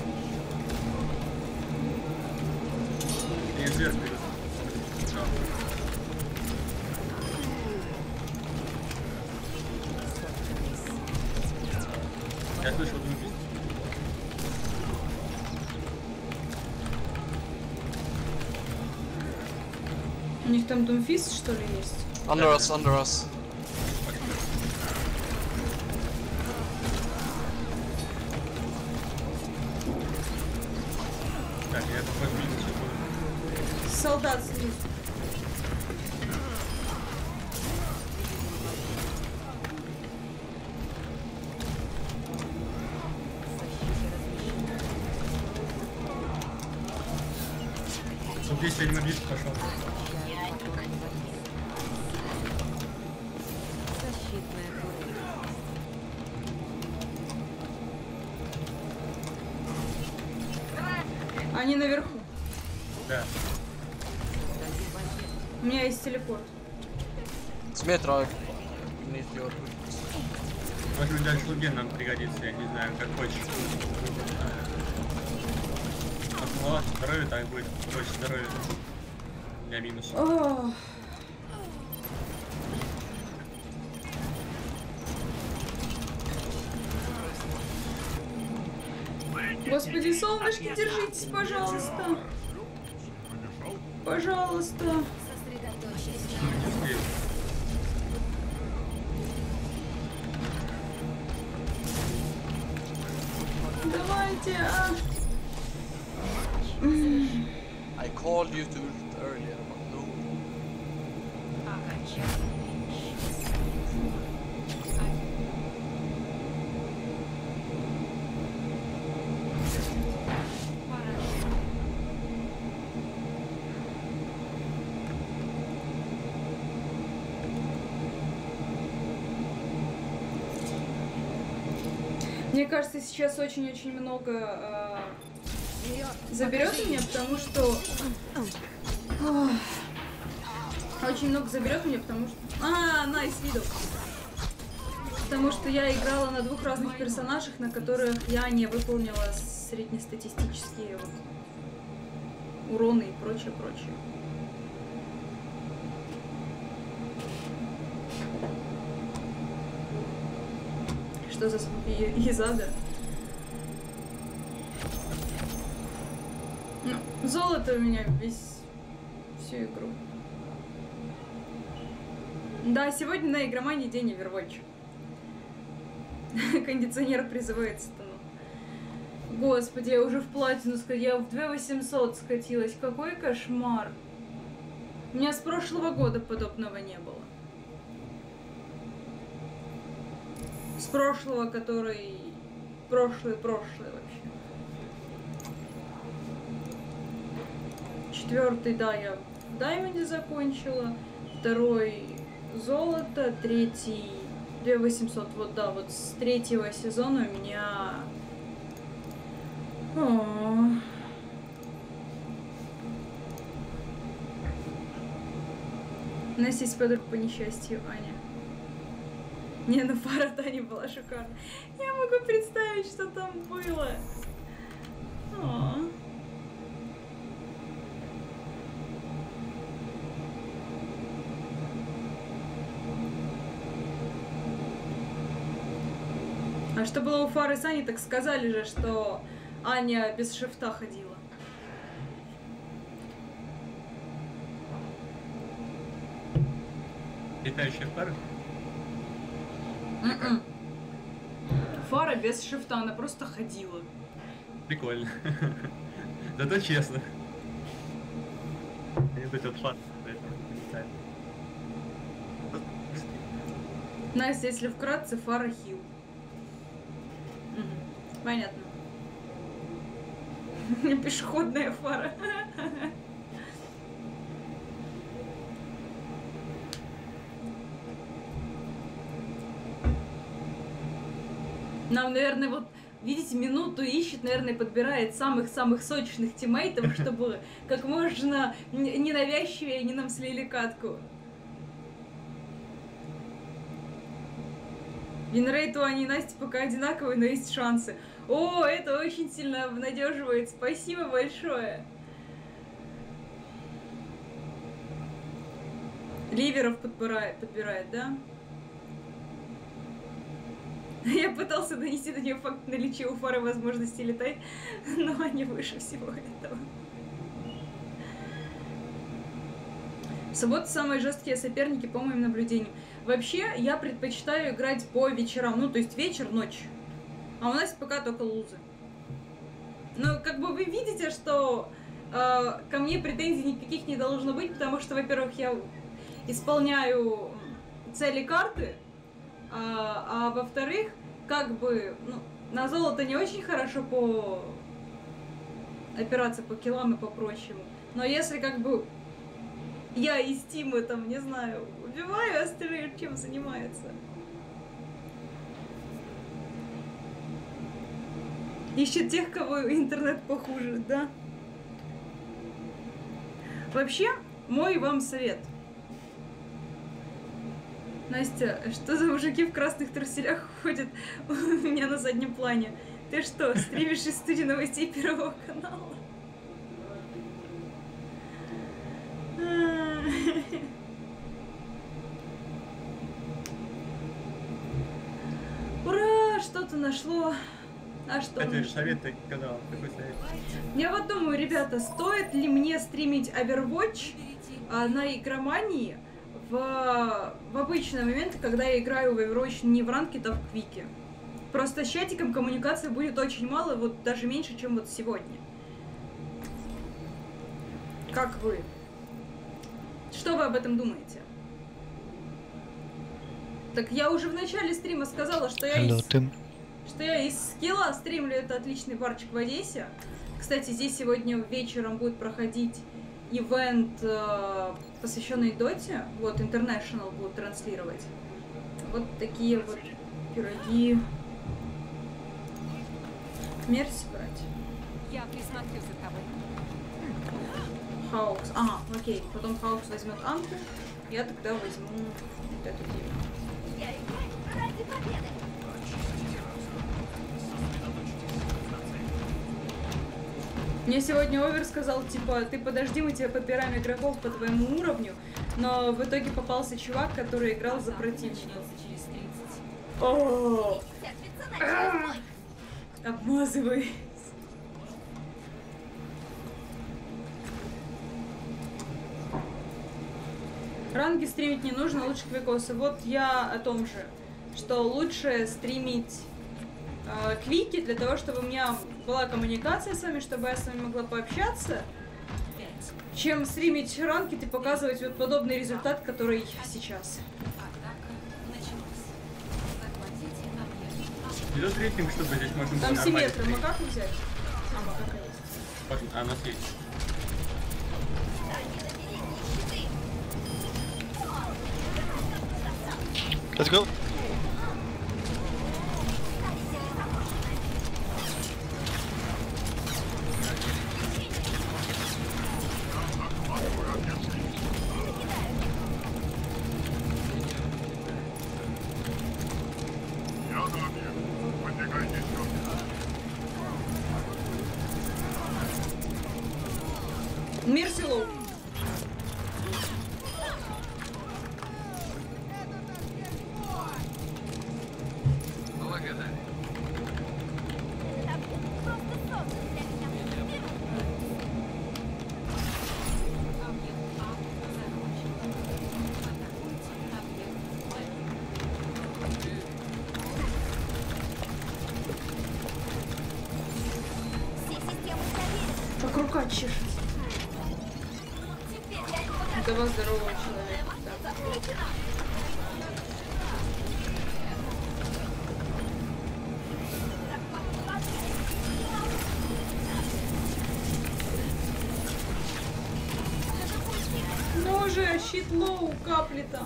Я сверху иду. Я слышал звуки. У них там Думфист, что ли, есть? Under us, under us. Так, я похоже видел, что будет. Солдат снизу. Вот здесь я не близко пошел. Защитная турель. Они наверху. Да. У меня есть телепорт. С метро. Need your... Может быть, дальше луген нам пригодится, я не знаю, как хочешь. Ну, здоровье так будет, больше здоровья для минуса. О, Господи, солнышки, держитесь, пожалуйста. Пожалуйста. Не успею. Настя! I called you to it earlier, but no. Мне кажется, сейчас очень-очень много э, заберет у меня, потому что... Ох, очень много заберет мне, потому что... А, найс, видел. Потому что я играла на двух разных персонажах, на которых я не выполнила среднестатистические вот, уроны и прочее, прочее. Что за звуки из ада? Ну, золото у меня весь всю игру. Да, сегодня на игромании день Overwatch. Кондиционер призывает стану. Господи, я уже в платину скатилась. Я в две тысячи восемьсот скатилась. Какой кошмар. У меня с прошлого года подобного не было. С прошлого, который... Прошлый-прошлый вообще. Четвертый, да, я в Даймонде закончила. Второй золото. Третий две тысячи восемьсот. Вот, да, вот с третьего сезона у меня... О-о-о. У нас есть подруга по несчастью, Аня. Не, ну пара Тани была шикарна. Я могу представить, что там было. О. А что было у Фары с Аней, так сказали же, что Аня без шифта ходила. Летающая пара? Mm-mm. Фара без шифта, она просто ходила. Прикольно. Зато честно. Они тут вот фан. Настя, если вкратце, Фара хил. Угу. Понятно. Пешеходная Фара. Нам, наверное, вот, видите, минуту ищет, наверное, подбирает самых-самых сочных тиммейтов, чтобы как можно ненавязчивее они нам слили катку. Винрейт у Ани и Насти пока одинаковый, но есть шансы. О, это очень сильно обнадеживает. Спасибо большое. Ливеров подбирает, подбирает, да? Я пытался донести до нее факт наличия у Фары возможности летать, но они выше всего этого. В субботу самые жесткие соперники, по моим наблюдениям. Вообще, я предпочитаю играть по вечерам, ну, то есть вечер, ночь. А у нас пока только лузы. Ну, как бы вы видите, что э, ко мне претензий никаких не должно быть, потому что, во-первых, я исполняю цели карты, а, а во-вторых, как бы, ну, на золото не очень хорошо по опираться по киллам и по прочему. Но если как бы я из Тимы, там, не знаю, убиваю, а остальные чем занимаются? Ищет тех, кого интернет похуже, да? Вообще, мой вам совет. Настя, что за мужики в красных труселях ходят у меня на заднем плане? Ты что, стримишь из студии новостей Первого канала? Ура! Что-то нашло. А что? Кстати, совет ты канал. Какой совет? Я вот думаю, ребята, стоит ли мне стримить Overwatch а, на игромании в, в обычные моменты, когда я играю в Overwatch не в ранкет, а в квике? Просто с чатиком коммуникации будет очень мало, вот даже меньше, чем вот сегодня. Как вы? Что вы об этом думаете? Так я уже в начале стрима сказала, что я Hello, из... Tim. что я из скилла стримлю, это отличный барчик в Одессе. Кстати, здесь сегодня вечером будет проходить ивент, э, посвященный Доте. Вот, International будут транслировать. Вот такие вот пироги. Мерси брать. Я присмотрю за тобой. Хаукс. Ага, окей. Потом Хаукс возьмет Анку. Я тогда возьму вот эту деву. Я играю ради победы. Мне сегодня Овер сказал, типа, ты подожди, мы тебе подбираем игроков по твоему уровню, но в итоге попался чувак, который играл за противника. О, обмазывай. Ранги стримить не нужно, лучше квикосы. Вот я о том же, что лучше стримить э, квики для того, чтобы у меня была коммуникация с вами, чтобы я с вами могла пообщаться, чем стримить ранки и показывать вот подобный результат, который сейчас. Идет рейтинг, чтобы здесь можно было Там нормально симметры, стримить. макаку взять? А, макака есть. Вот, а, у нас есть. Let's go. Мерси лоу. Как рука чешется. До вас здорового человека. Да. Ну же, щит лоу, капли там.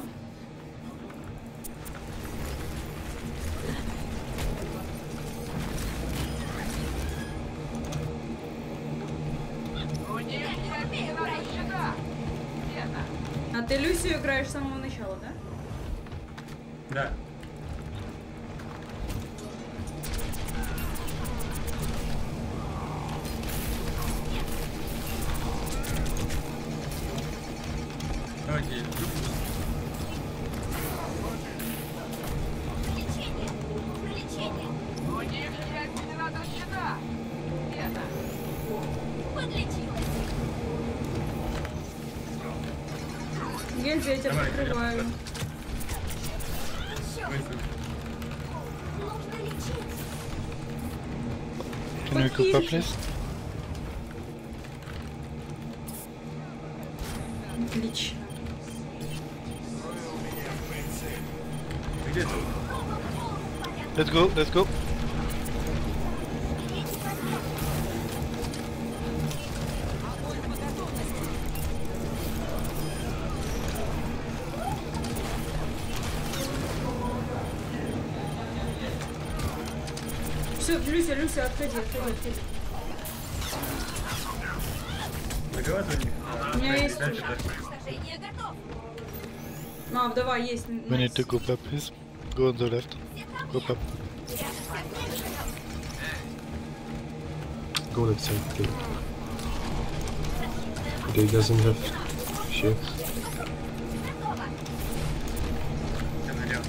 А ты Люсию играешь с самого начала, да? Да. Окей. Гензи, я тебя Давай, прикрываю. Высунь. Can we go up, please? Отлично. Где ты? Let's go, let's go. Все, Люся, Люся, отходи, отходи, отходи. Договаривай у них. У меня есть Дальше, уже. дальше. А, давай, есть. We need to go up, please. Go on the left. Go up. Go left side, okay. Okay, he doesn't have shift. Все налево.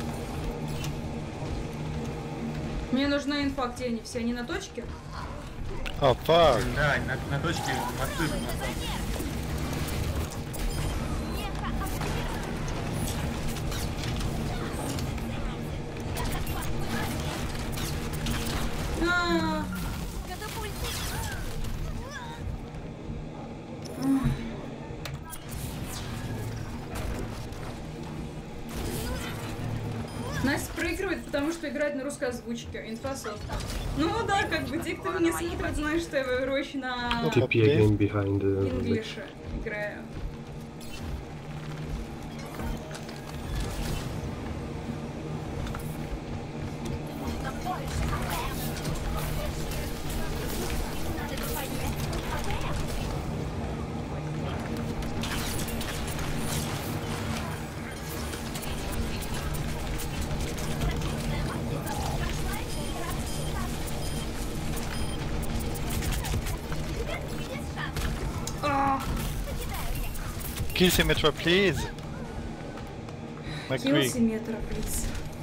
Мне нужна инфа, где они все, они на точке? Oh, fuck. Да, на, на точке мосты. Настя проигрывает, потому что играет на русской озвучке. Инфософт. Ну да, как бы те, кто меня смотрит, знают, что я в Overwatch на T P again behind the инглише играю. Kill Symmetra, please. Kill Symmetra, please.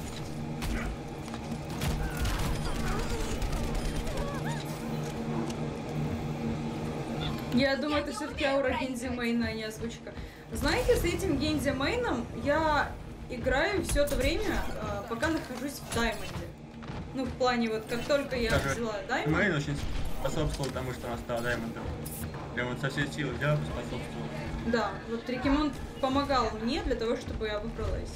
Я думаю, это все-таки аура Гензи мейна, а не озвучка. Знаете, с этим Гензи мейном я играю все это время, пока нахожусь в Даймонде. Ну, в плане, вот как только я Даже взяла Даймонд... Мейн очень способствовал тому, что она стала Даймондом. Прям вот со всей силы взяла, способствовал. Да, вот Трикимон помогал мне для того, чтобы я выбралась.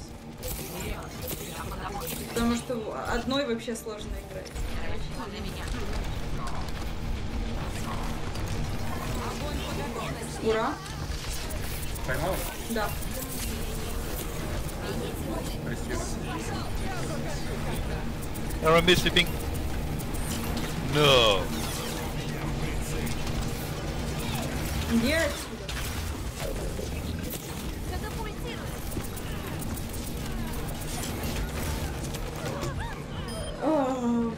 Потому что одной вообще сложно играть. Ура! Поймал? Да. Спасибо. R M B sleeping. No. Где отсюда? Oh.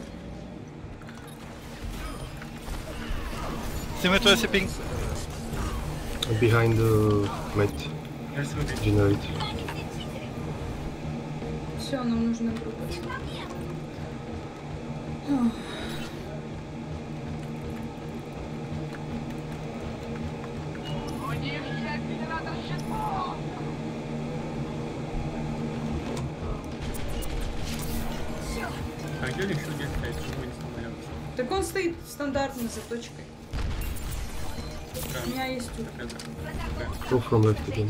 Symmetra sleeping. Behind the med generate. Все, нам нужно группа. Oh. А где ли еще где стоит? Почему не становился? Так он стоит стандартной заточкой. Да. У меня есть тут. Go from left again.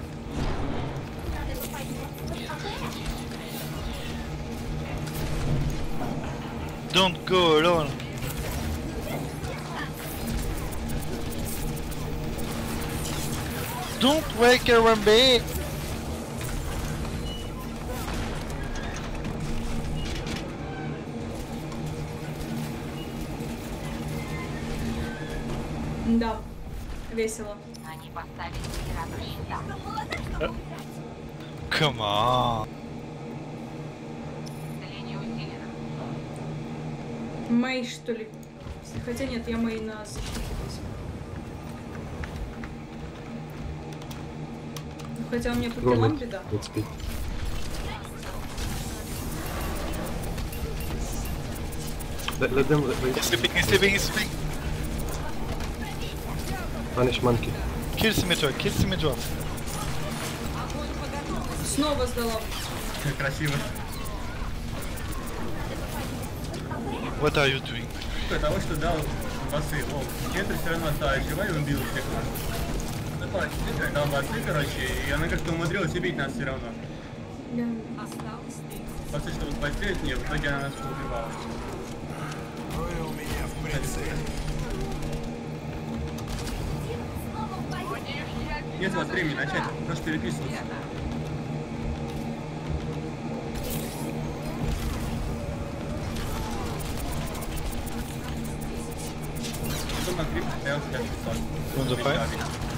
Don't go alone. Don't wake R M B. Да, весело. Они поставили генератор щита. Come on. Линия усилена. Мэй, что ли? Хотя нет, я Мэй на защите возьму. Хотя у меня по киллам беда. Let's speed. Let, let them let, let. Sleeping, he's sleeping, he's sleeping. Punish monkey. Kill Symmetra, kill Symmetra. Снова сдала. Красиво. What are you doing? После того, что дал басы, лол. Кентри все равно осталась жива и убил всех нас. Такой, дал басы, короче, и она как-то умудрилась убить нас все равно. Да. Басы, чтобы спасти от нее, в итоге она нас поубивала. Нет у вас времени начать, просто переписываться. Потом на крип стоял тебя писать. On the fight?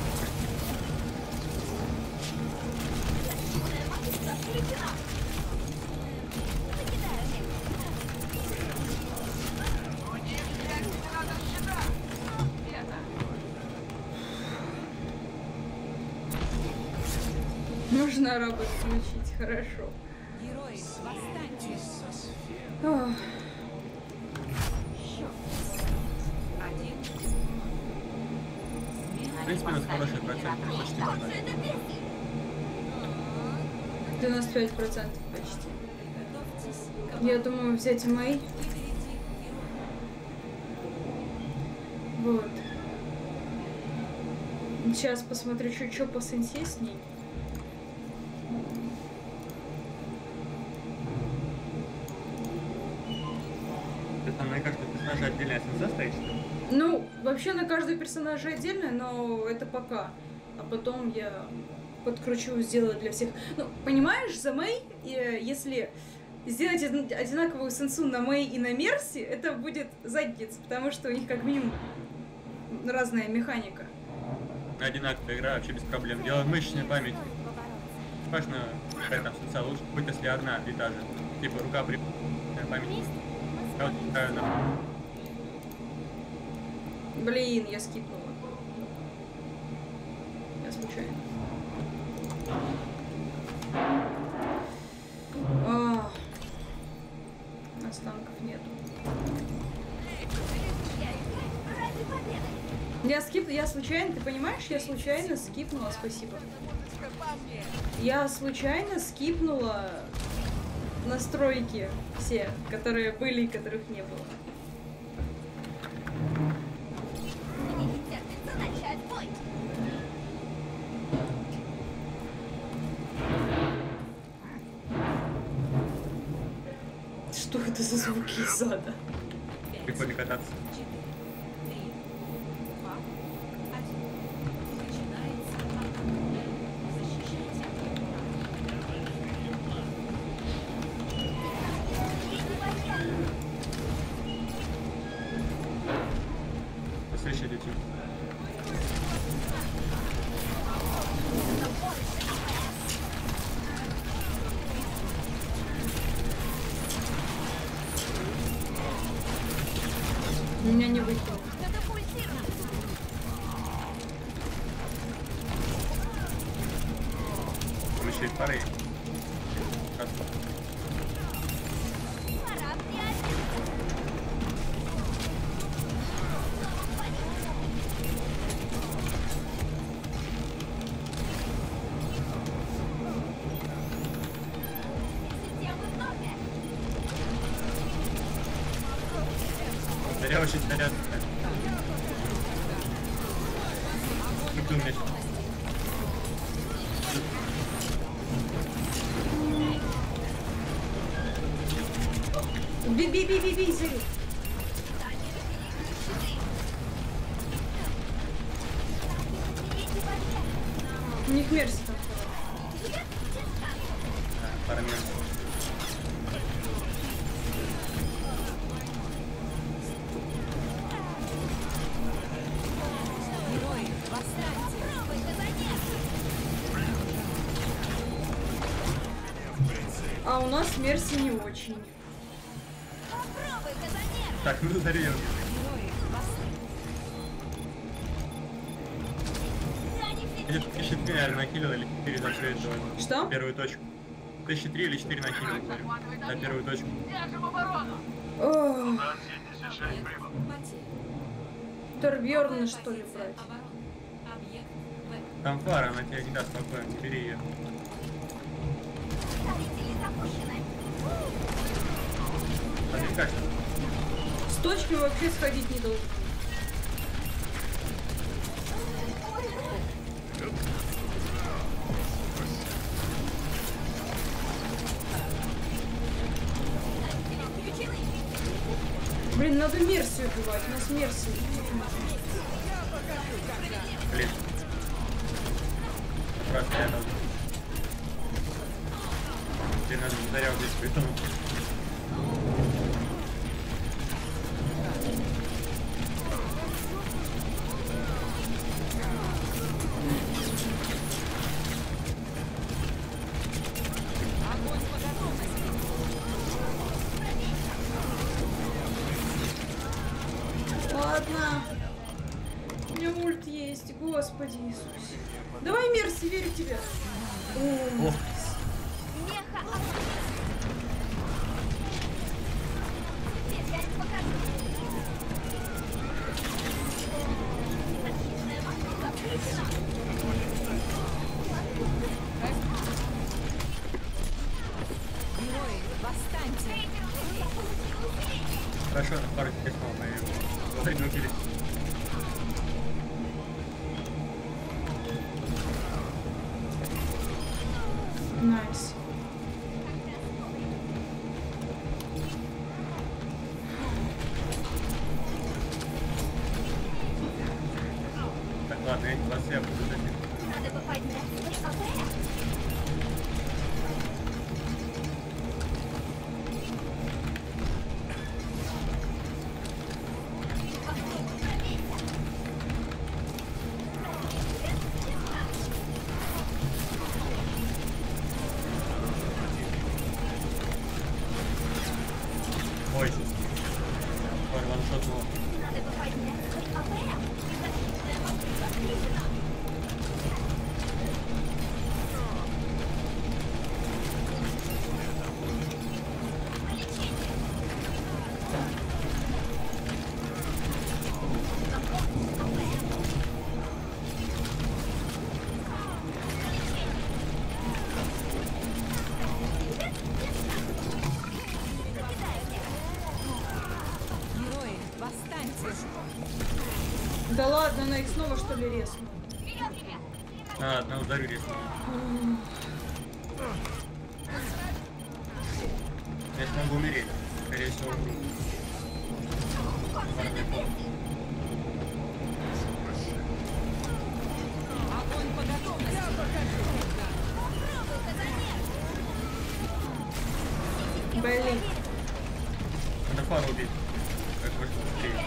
Нужно работу включить, хорошо. Герои, восстаньте. Ох. Один. В принципе, у нас хороший процент, почти нормально. девяносто пять процентов почти. Я думаю взять Мэй. Вот. Сейчас посмотрю, что, что по сенсе с ней. персонажа отдельная сенса стоит, что ли? Ну, вообще на каждого персонажа отдельно, но это пока. А потом я подкручу, сделаю для всех. Ну, понимаешь, за Мэй, если сделать одинаковую сенсу на Мэй и на Мерси, это будет задница, потому что у них как минимум разная механика. Одинаковая игра вообще без проблем. Дело в мышечной памяти. Важно, какая там сенса лучше, хоть если одна и та же. Типа рука при памяти. Я вот играю, да. Блин, я скипнула. Я случайно. А, останков нету. Я скип, я случайно, ты понимаешь, я случайно скипнула, спасибо. Я случайно скипнула настройки все, которые были и которых не было. Что это за звуки из зада? Прикольно кататься. Послушай, дети. Меня не выкинуло. Там еще и пары. Я очень заряд. Ты умеешь. Би-би-би-би-би, Зырю. У них Мерси там. Пара Мерси. А у нас Мерси не очень. Так, ну зарежем. Тысяча три, наверное, нахилил или четыре за все это. Что? Первую точку. Тысяча три или четыре нахилил на первую точку. Торбьерна, что ли, брать? Там фара, она тебя не даст спокойно, не бери ее. Смотри, как? С точки вообще сходить не должен. Блин, надо Мерси убивать, у нас Мерси. Блин. Просто я там. Блин, надо заряд здесь придумать. Ладно. У меня ульт есть, Господи Иисусе. Давай, Мерси, верю в тебя. О. Хорошо, на пару письмов мы пригнутились. Найс. ладно, она их снова что ли резнула? А, одна удар резнула. Я смогу умереть. Скорее всего, умру. Огонь по готовности. Блин. Надо фару убить. Как можно быстрее.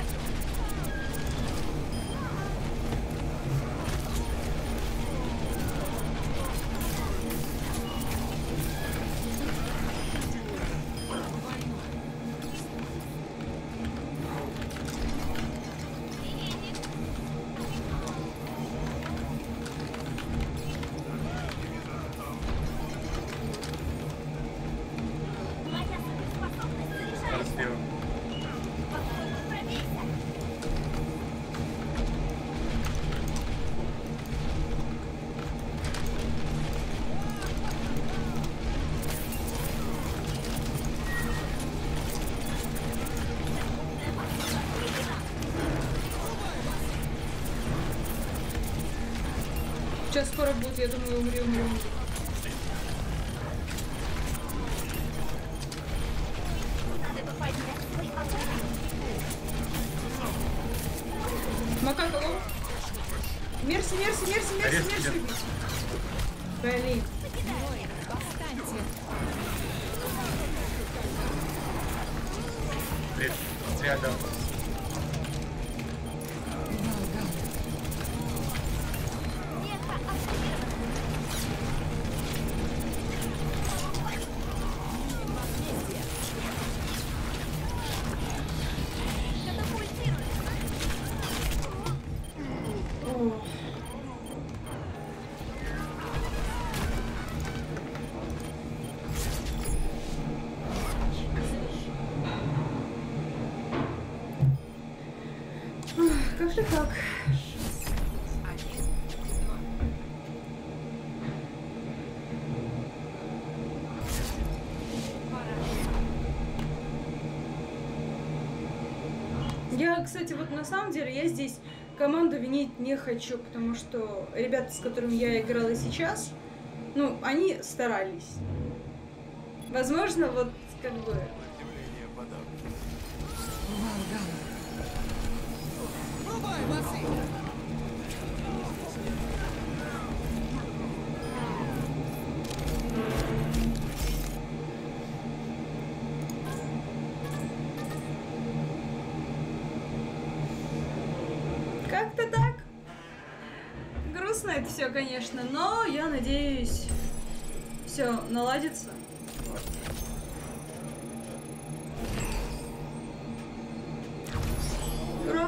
Сейчас скоро будет, я думаю, умри, умри, умри. Макака, о! Мерси, мерси, мерси, мерси, мерси. Блин. Рядом. Как-то так. Я, кстати, вот на самом деле, я здесь команду винить не хочу, потому что ребята, с которыми я играла сейчас, ну, они старались. Возможно, вот, как бы... Как-то так. Грустно это все, конечно, но я надеюсь, все наладится. Ура!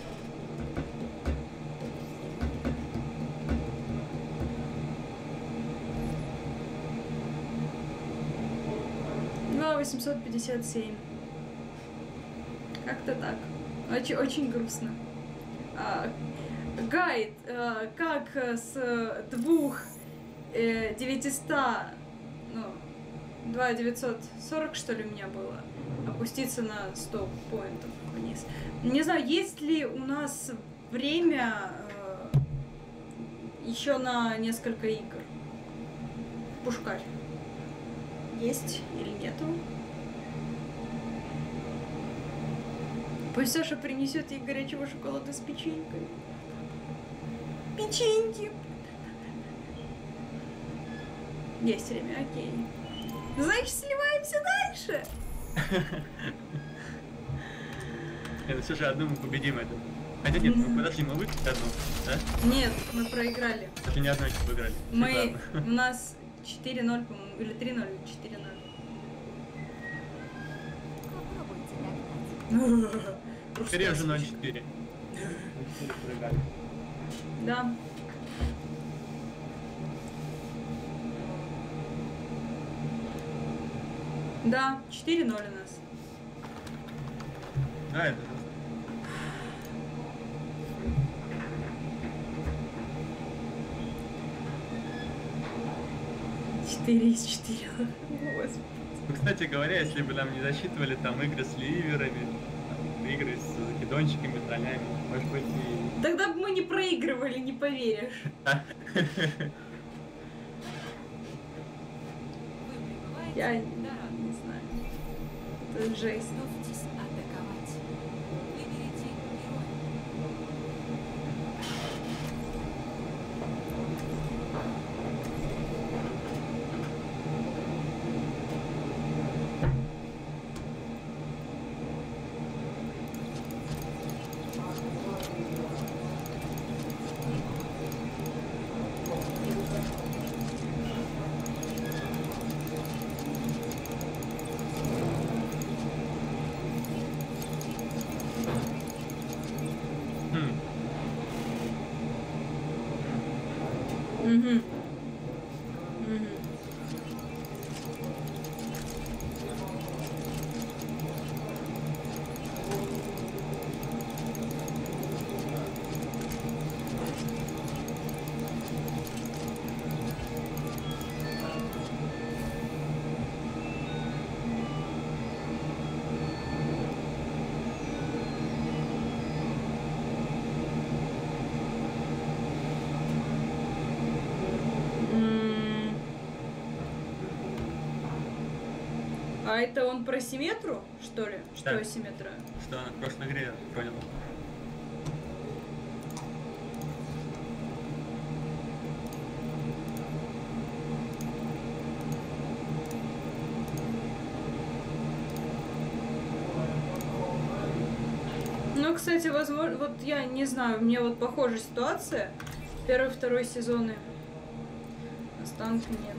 два восемьсот пятьдесят семь. Как-то так. Очень, очень грустно. А, гайд, а, как с двух э, девятиста, ну, два девятьсот сорок, что ли, у меня было, опуститься на сто поинтов вниз. Не знаю, есть ли у нас время э, еще на несколько игр? Пушкарь. Есть или нету? Пусть Саша принесет ей горячего шоколада с печенькой. Печеньки. Есть время, окей. Значит, сливаемся дальше. Это все же одну мы победим это. Хотя нет, мы подошли, мы выиграли одну, да? Нет, мы проиграли. Это не одно еще выиграли. Мы, у нас четыре ноль, по-моему, или три ноль, или четыре ноль. Скорее уже ноль четыре. Да. Да, четыре ноль у нас. Да, это четыре из четырех. Господи. Ну, кстати говоря, если бы нам не засчитывали там игры с ливерами, игры с закидончиками, троллями. Может быть и... Тогда бы мы не проигрывали, не поверишь. Я не знаю. Это жесть. Угу. Угу. А это он про Симметру, что ли? Что Да. Симметра? Что она в прошлой игре понял. Ну, кстати, возможно, вот я не знаю, мне вот похожая ситуация. Первый, второй сезоны. Останка нету.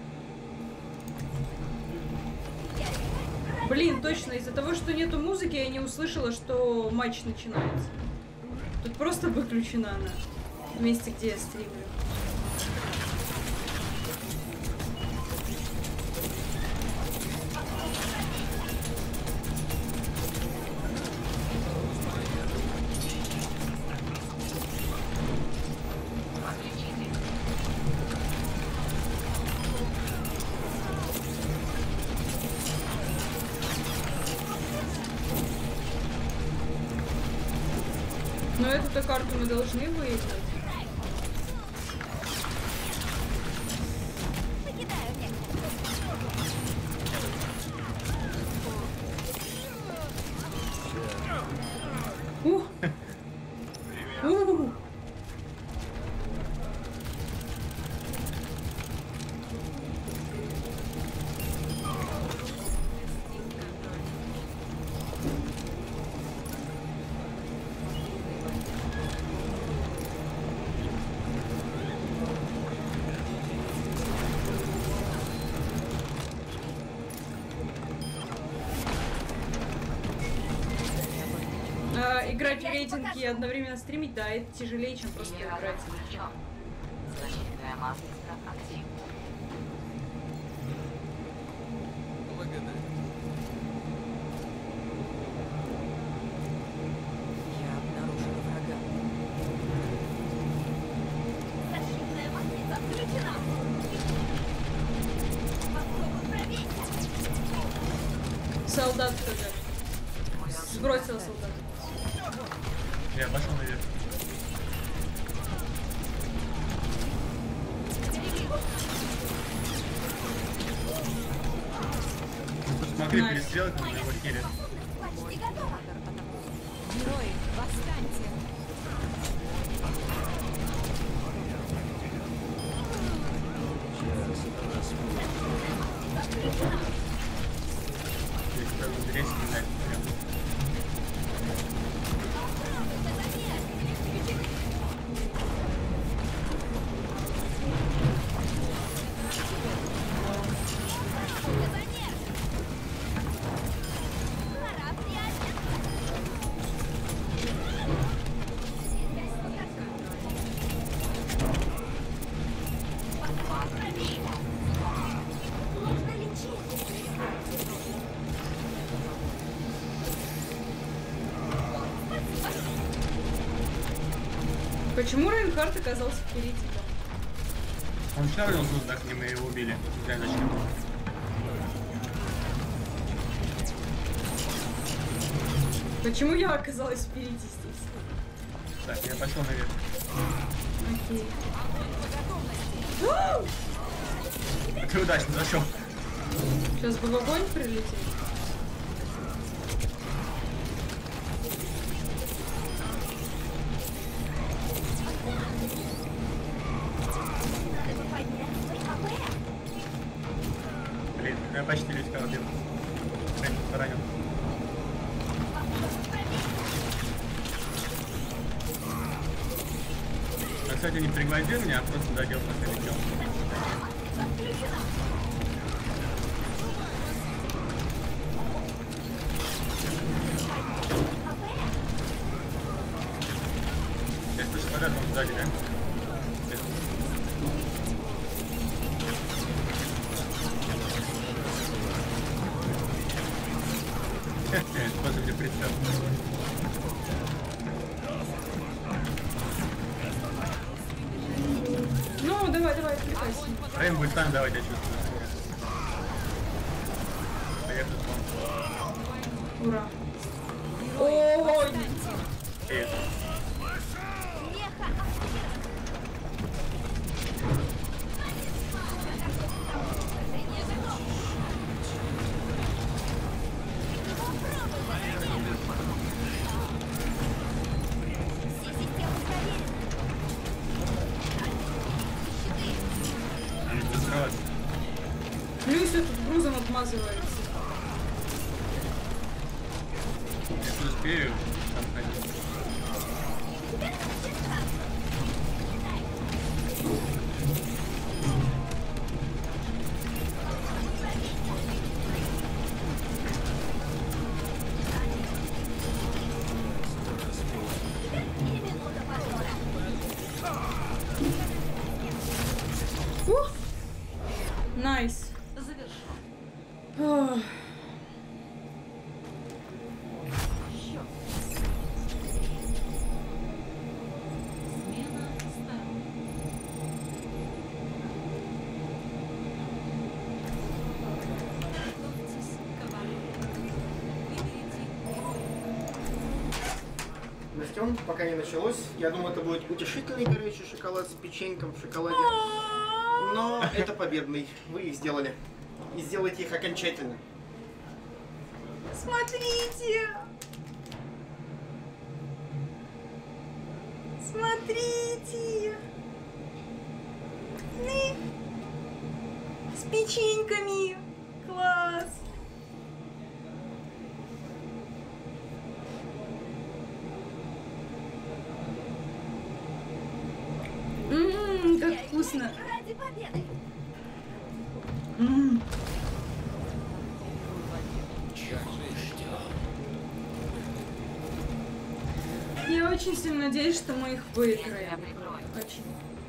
Блин, точно, из-за того, что нету музыки, я не услышала, что матч начинается. Тут просто выключена она. В месте, где я стримлю. Но эту-то карту мы должны выиграть. Ух! Ух! А, играть в рейтинги и одновременно стримить, да, это тяжелее, чем просто играть. Защитная маска активна. Я обнаружила врага. Защитная матрица отключена. Попробуй пробить. Солдат тоже. Сбросила солдат. Я пошел наверх. Посмотри, Найс. перестрелок на его хиле. Почти готово. Герои, восстаньте! Здесь надо дверь снять прям. Почему Рейнхард оказался впереди? Он шарился туда к ним и его убили. Не знаю зачем. Почему я оказалась впереди здесь? Так, я пошел наверх. Окей. А ты удачно зашел. Сейчас бы в огонь прилететь. Блин, я почти весь кого убил. Поранил. А, кстати, не пригвоздил меня, а просто задел, пока летел. Я слышу, подряд он сзади, да? Тоже мне прицел. Ну, давай, давай, отвлекайся. Рейн будет сам давать, я чувствую. Поехали. Ура. Ой! Эй, Плюс этот грузом отмазывается. если успею, там ходить. Ух! Найс. Ох. Настен, пока не началось. Я думаю, это будет утешительный горячий шоколад с печеньком в шоколаде. Но это победный. Вы их сделали. И сделайте их окончательно. Смотрите! Смотрите! Ны! С печеньками! Класс! Ммм, как вкусно! Ради победы! Ммм. Я очень сильно надеюсь, что мы их выиграем. Очень.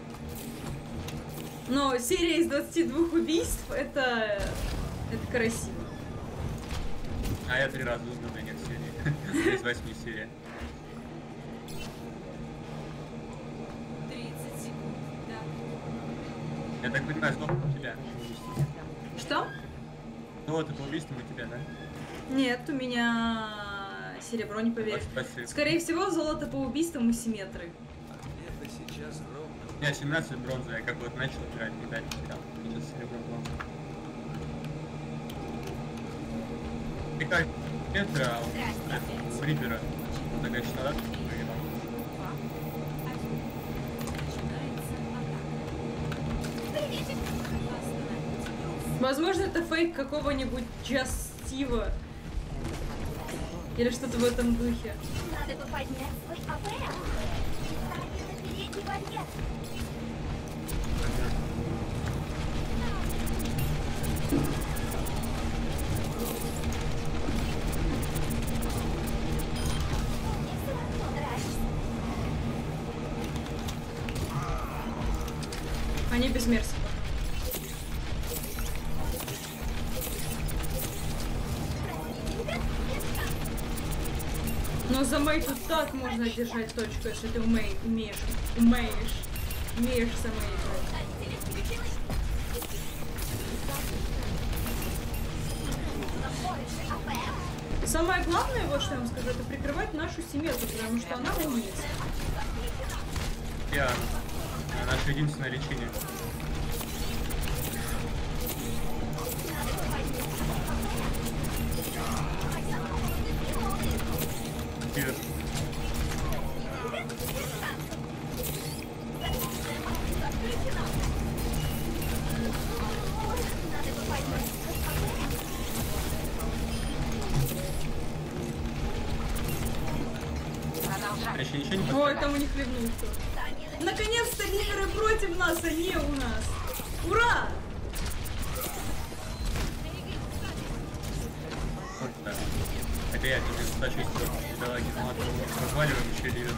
Но серия из двадцати двух убийств это... это красиво. А я три раза убил на нет серии. Из восьми серий. тридцать секунд, да. Я так понимаю, сколько у тебя? Что? Ну вот это убийство у тебя, да? Нет, у меня серебро, не поверь. Спасибо. Скорее всего, золото по убийствам и симметры. У меня семнадцать бронза, я как вот начал играть, медаль потерял. Сейчас серебро бронза. И как? Это, а вот, Рипера. Вот такая штана. Возможно, это фейк какого-нибудь Джастива. Или что-то в этом духе. Надо бы поднять свой АПМ. Ставить на передний барьер. Они безмерзкие. Но за Мэй тут так можно держать точку, если ты умеешь, умеешь, умеешь, умеешь за Мэй играть. Самое главное, вот что я вам скажу, это прикрывать нашу семерку, потому что она умница. Я. Наше единственное лечение. Кир. Еще ничего не Ой, там у них хлебнул кто. Наконец-то ливеры против нас, а не у нас. Ура! Вот так. Это я тебе сочувствую. Давай, гизматор, разваливаем еще ливер.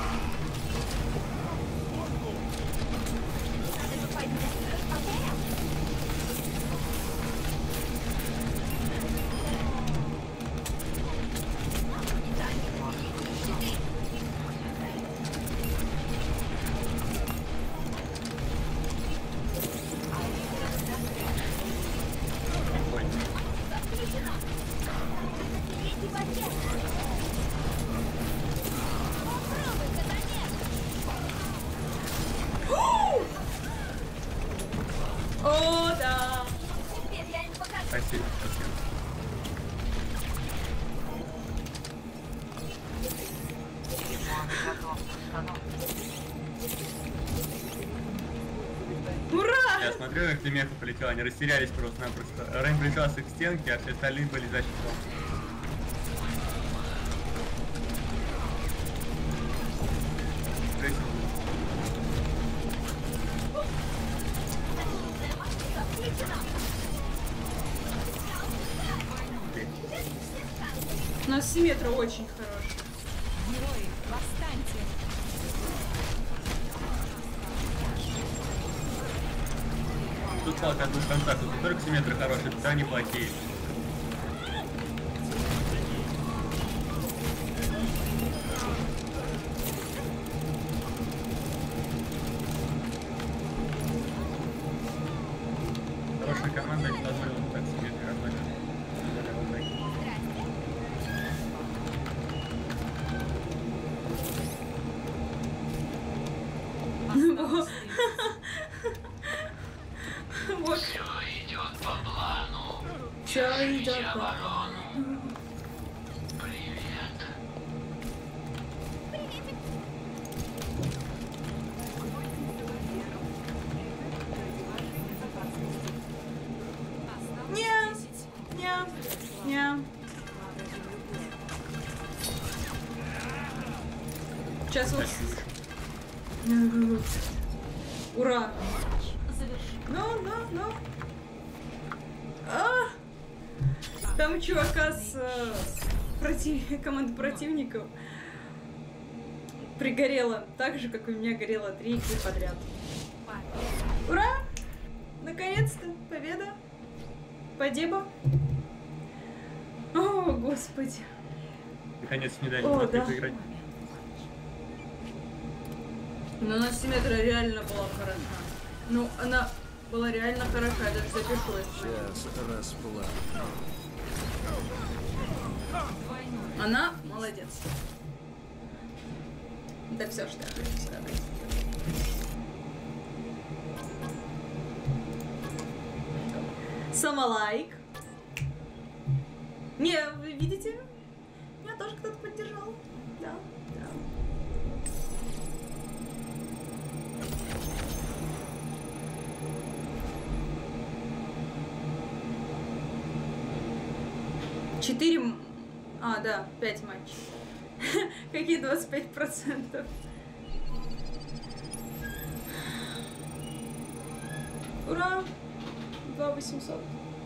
О, да. Спасибо, спасибо. Ура! Я смотрю, как Лемеха полетела, они растерялись просто-напросто. Рейн прижался к стенке, а все остальные были за щитом. У нас симметра очень хорошая. Герои, восстаньте! Тут палка от двух концах, тут не только симметры хорошие, тут они плохие. Хорошая команда не позволила так симметры разлагать. Вот. Все идет по плану. Все идет по плану. Привет. Не, не, не. Сейчас вот. Ура! Ну, ну, ну. А! Там чувака с э, против... команды противников пригорело так же, как у меня горело три игры подряд. Ура! Наконец-то победа! Победа! О, господи! Наконец не дали О, мне да. выиграть. Но у нас симметра реально была хороша. Ну, она была реально хороша, я даже запишу это. Сейчас расплавлю. Она молодец. Да все, что я хочу сказать. Самолайк. Не, вы видите? Меня тоже кто-то поддержал. Да, да. Четыре... м- А, да, пять матчей. Какие двадцать пять процентов? Ура! два восемьсот.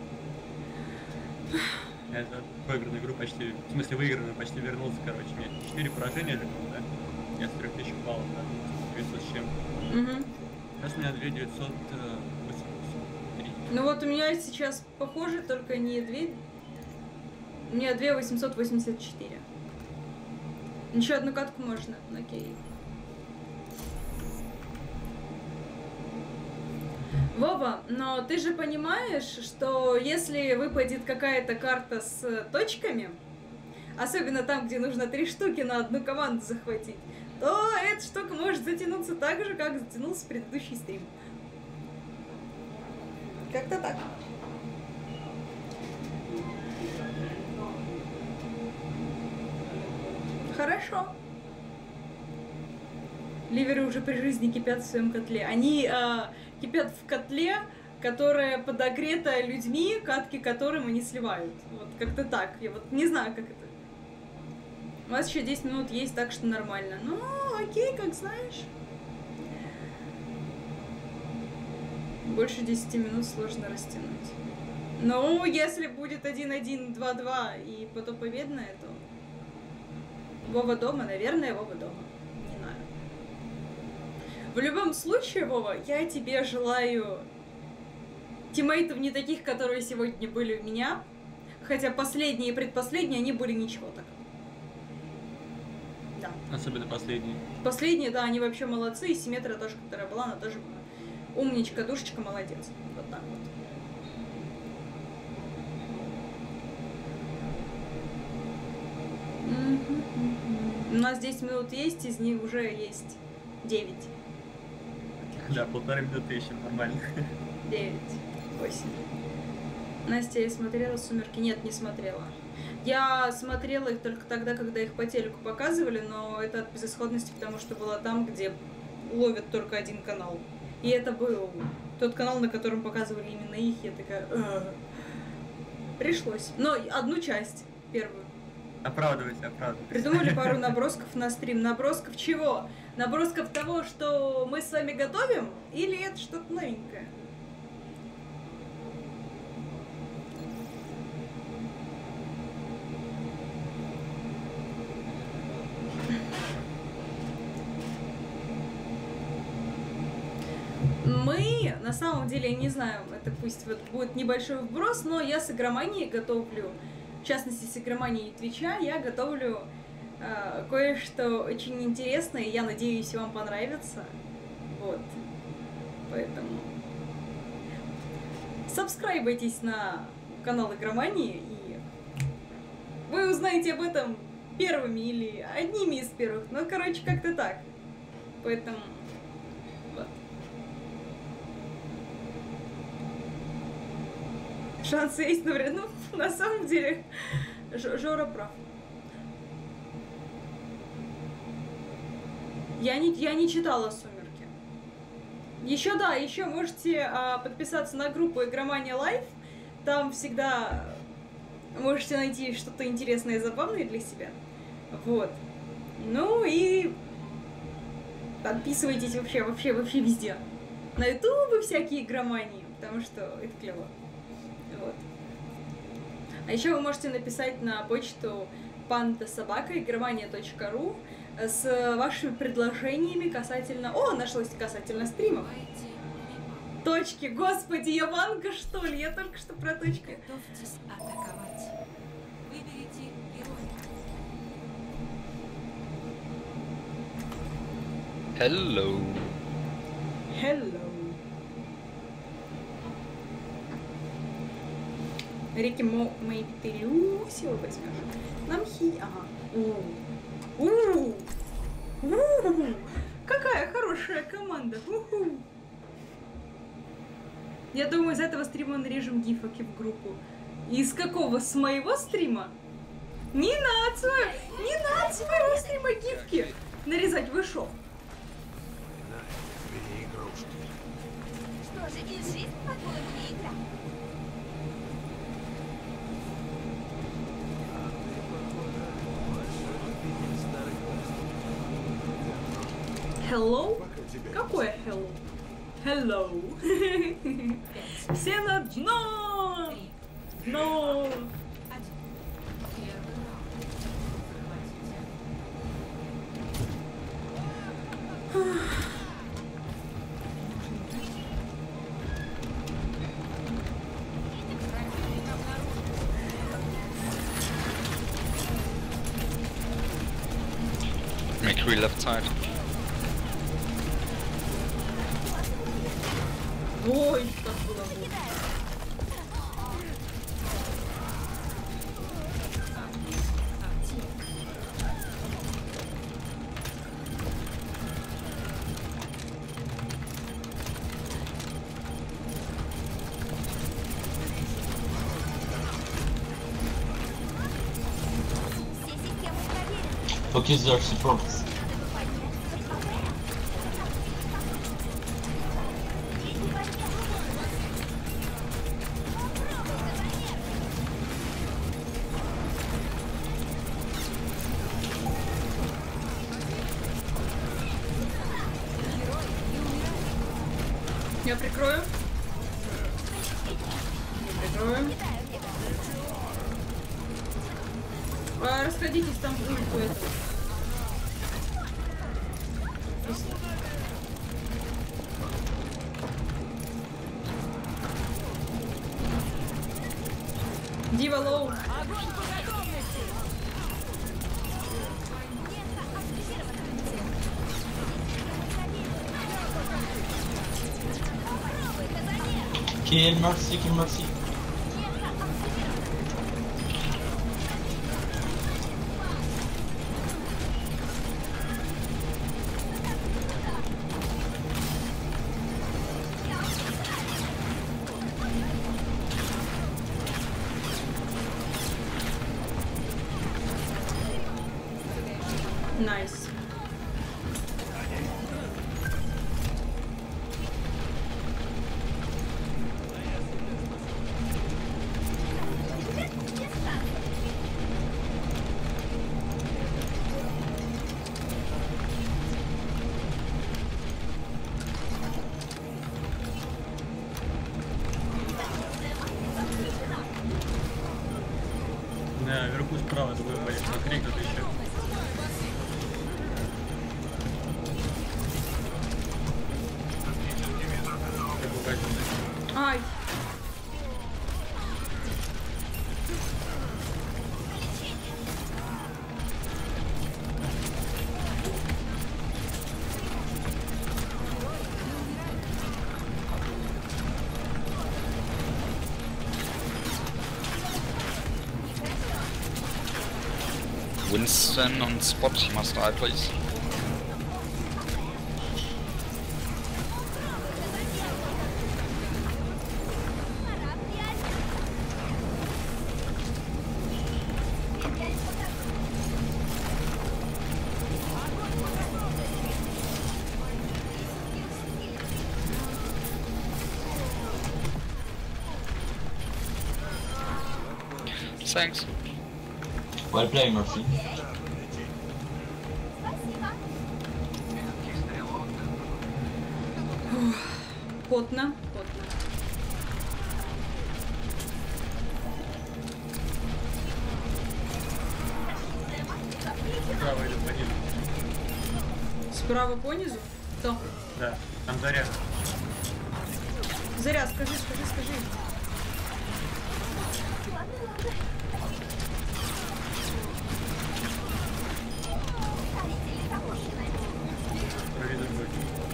Я за выигранную игру почти, в смысле выигранную, почти вернулся, короче. У меня четыре поражения для да? Я с трех тысяч баллов, да, девятьсот с чем. Угу. Сейчас у меня две тысячи девятьсот восемьдесят три. Ну вот у меня сейчас похоже, только не две... У меня две тысячи восемьсот восемьдесят четыре. Еще одну катку можно, окей. Вова, но ты же понимаешь, что если выпадет какая-то карта с точками, особенно там, где нужно три штуки на одну команду захватить, то эта штука может затянуться так же, как затянулся предыдущий стрим. Как-то так. Хорошо. Ливеры уже при жизни кипят в своем котле. Они э, кипят в котле, которое подогрето людьми, катки которым они сливают. Вот как-то так. Я вот не знаю, как это. У вас еще десять минут есть, так что нормально. Ну, окей, как знаешь. Больше десяти минут сложно растянуть. Ну, если будет один-один, два-два и потом победное, то... Вова дома, наверное, Вова дома. Не знаю. В любом случае, Вова, я тебе желаю тиммейтов не таких, которые сегодня были у меня. Хотя последние и предпоследние, они были ничего так. Да. Особенно последние. Последние, да, они вообще молодцы. И Симметра тоже, которая была, она тоже умничка, душечка, молодец. Вот так вот. У нас десять минут есть, из них уже есть девять. Да, полторы минуты еще нормально. девять, восемь. Настя, я смотрела «Сумерки»? Нет, не смотрела. Я смотрела их только тогда, когда их по телеку показывали, но это от безысходности, потому что была там, где ловят только один канал. И это был тот канал, на котором показывали именно их. Я такая... «Ах». Пришлось. Но одну часть, первую. Оправдывайся, оправдывайся. Придумали пару набросков на стрим. Набросков чего? Набросков того, что мы с вами готовим? Или это что-то новенькое? Мы, на самом деле, я не знаю, это пусть вот будет небольшой вброс, но я с игроманией готовлю, в частности, с игроманией Твича, я готовлю э, кое-что очень интересное, и я надеюсь, вам понравится. Вот. Поэтому сабскрайбайтесь на канал игромании, и вы узнаете об этом первыми или одними из первых. Ну, короче, как-то так. Поэтому... Вот. Шансы есть, например, ну, на самом деле, Ж Жора прав. Я не, я не читала «Сумерки». Еще, да, еще можете а, подписаться на группу «Игромания Лайв». Там всегда можете найти что-то интересное и забавное для себя. Вот. Ну и подписывайтесь вообще, вообще, вообще везде. На ютубе всякие игромании, потому что это клево. Вот. А еще вы можете написать на почту панда собака игромания точка ру с вашими предложениями касательно... О, нашлось касательно стримов. Точки. Господи, я Ванга, что ли? Я только что про точки. Готовьтесь атаковать. Выберите героя. Hello. Hello. Рики Мейтелю возьмешь. Намхи, ага. У, у, у, какая хорошая команда. У-ху. Я думаю, из этого стрима нарежем гифоки в группу. Из какого? С моего стрима? Не надо своего, не надо своего стрима гифки нарезать, вы шо? Что же, и жизнь, по-твоему, не игра? Hello? Какое hello? Hello. Все на дно! Дно! Mercury left side. Ой, как было. Focus their supports. Я прикрою. Я прикрою. А, расходитесь, там ульту этого. Дива лоу. Kill Mercy, kill Mercy. Nice. Да, вверху справа другой боец. Смотри, кто-то еще. Ай. Winston on spot, you must die, please. Thanks. Well played, Mercy. Потно, потно. Справа идет по низу. Справа по низу? Кто? Да, там заряд. Заря, скажи, скажи, скажи. Проведу бой.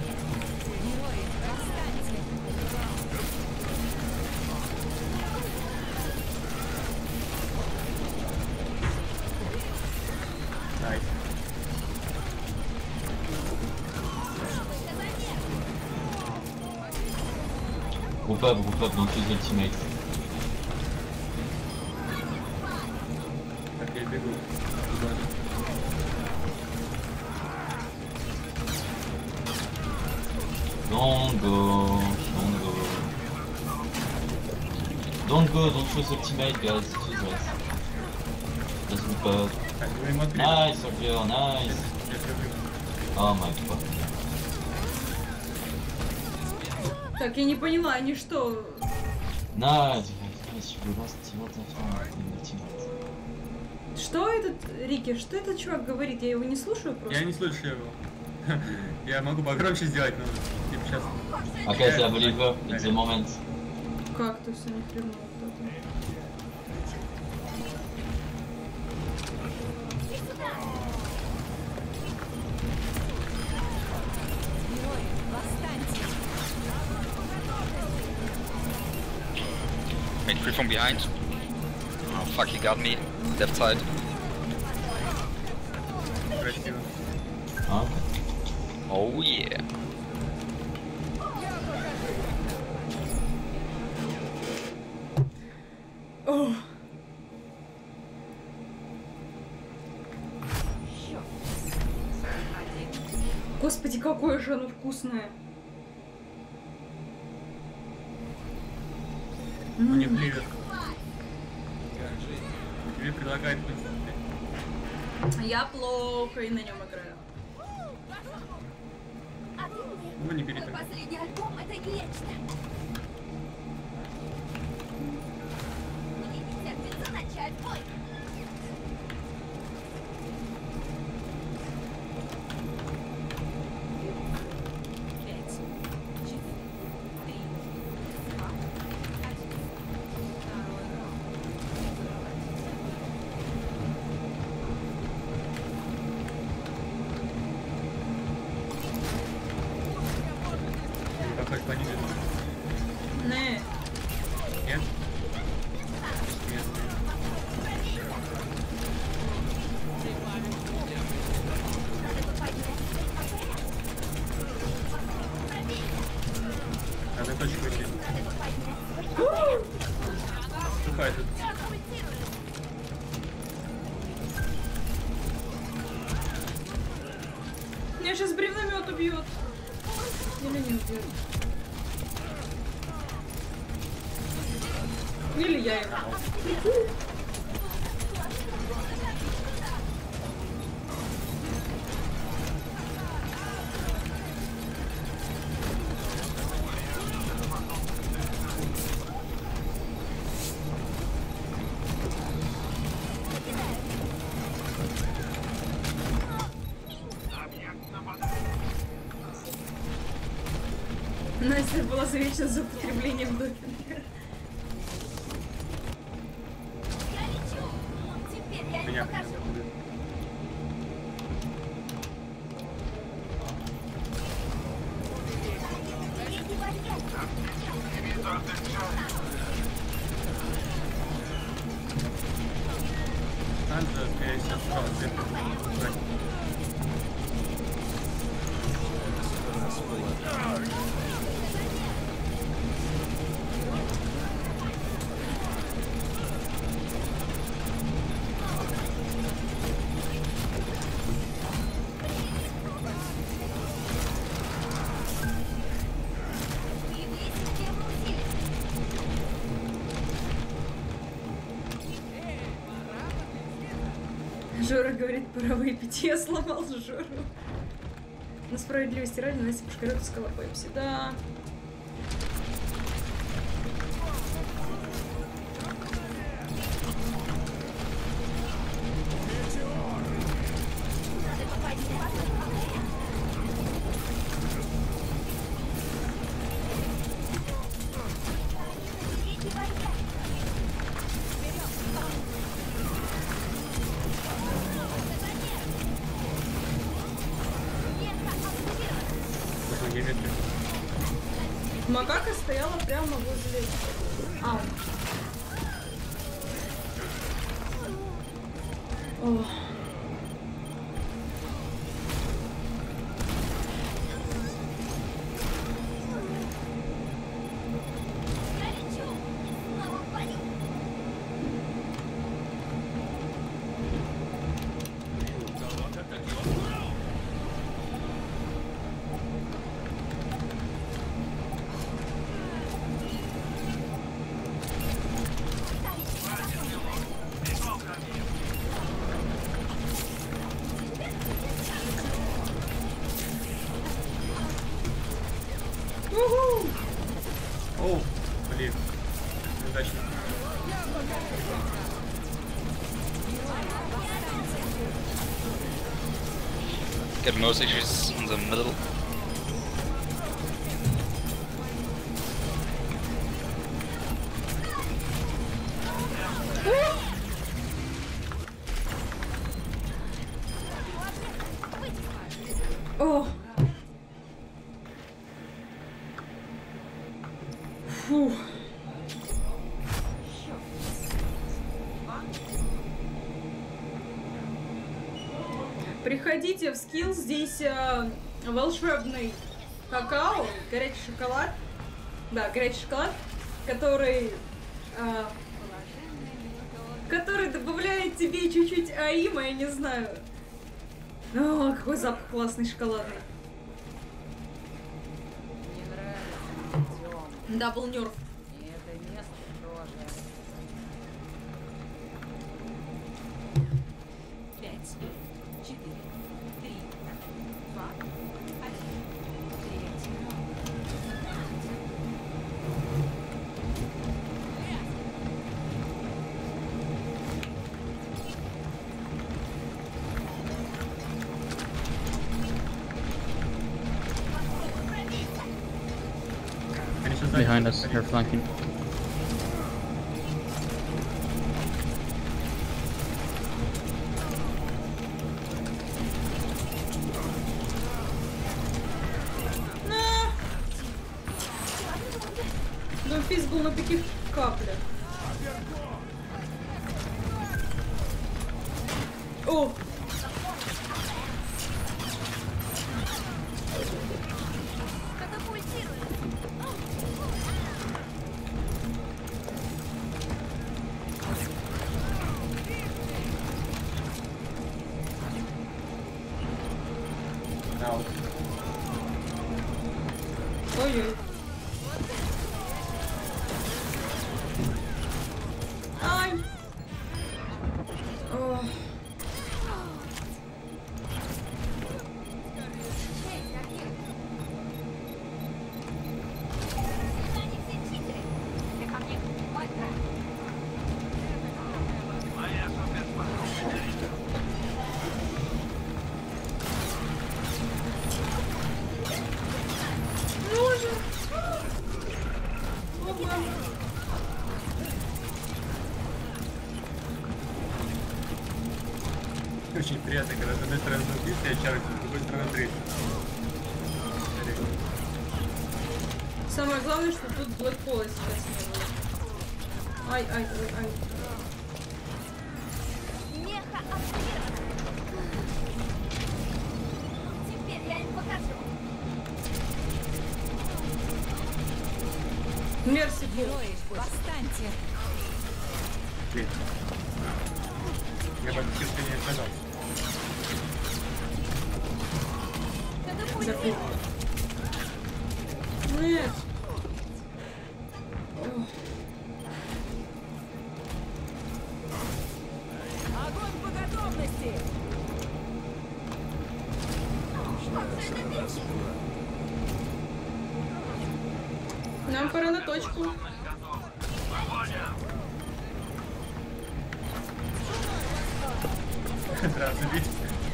Найс. Group up, group up, don't use ultimate. Так, я бегу. Don't go, don't go. Don't go, don't use ultimate, guys. Jesus. Just group up. Так, вы ему отбили. Nice, soldier, nice. Я люблю. Oh my god. Так, я не поняла, они что? Nice, guys, you lost your ultimate. Что этот, Рики, что этот чувак говорит? Я его не слушаю просто. Я не слышу его. Я могу погромче сделать, но типа сейчас. Okay, so I believe her. It's the moment. Кактус, а не хреново кто-то. Made free from behind. Oh fuck, he got me. Left side. Красиво. Ah. Oh yeah. О. Господи, какое же оно вкусное. Ну не плюет. Тебе предлагают быть. Я плохо и на нем играю. Ну не бери Мой так. последний альбом — это нечто. Мне не терпится начать бой. Какой пониже. Не. Нет? Нет. Надо точку идти. Ступай тут. Меня сейчас бревномет убьет. Или не убьет. Или я его. Настя была замечена за употреблением допинга. Я лечу. Теперь я Меня не покажу. Третий барьер. Надо, скорее всего, справа центр. Жора говорит, пора выпить. Я сломал Жору. На справедливости ради Настя Пушкарёв искала Пепси. Да. Макака стояла прямо возле... Ау. О. Оу, блин, неудачно. Get most issues in the middle. О! Фу. Приходите в скилл, здесь э, волшебный какао, горячий шоколад. Да, горячий шоколад, который... Э, который добавляет тебе чуть-чуть аима, я не знаю. О, какой запах классный шоколадный. Дабл нерв. И это место тоже. Пять, четыре, три, два, один. Третий Behind us, they're flanking. На! Донфис был на таких каплях. О! Ой-ой. Ай! Ох. Очень приятно, когда с одной стороны убийство, а чарки, с другой стороны третий. Самое главное, что тут блэкхола сейчас не было. Ай, ай, ай, ай. Меха активирована. Теперь я им покажу. Мерси, герои, восстаньте. Блин. Я бы чисто не сказал. Забыл. Нет. Огонь по готовности! Нам пора на точку. Здравствуйте.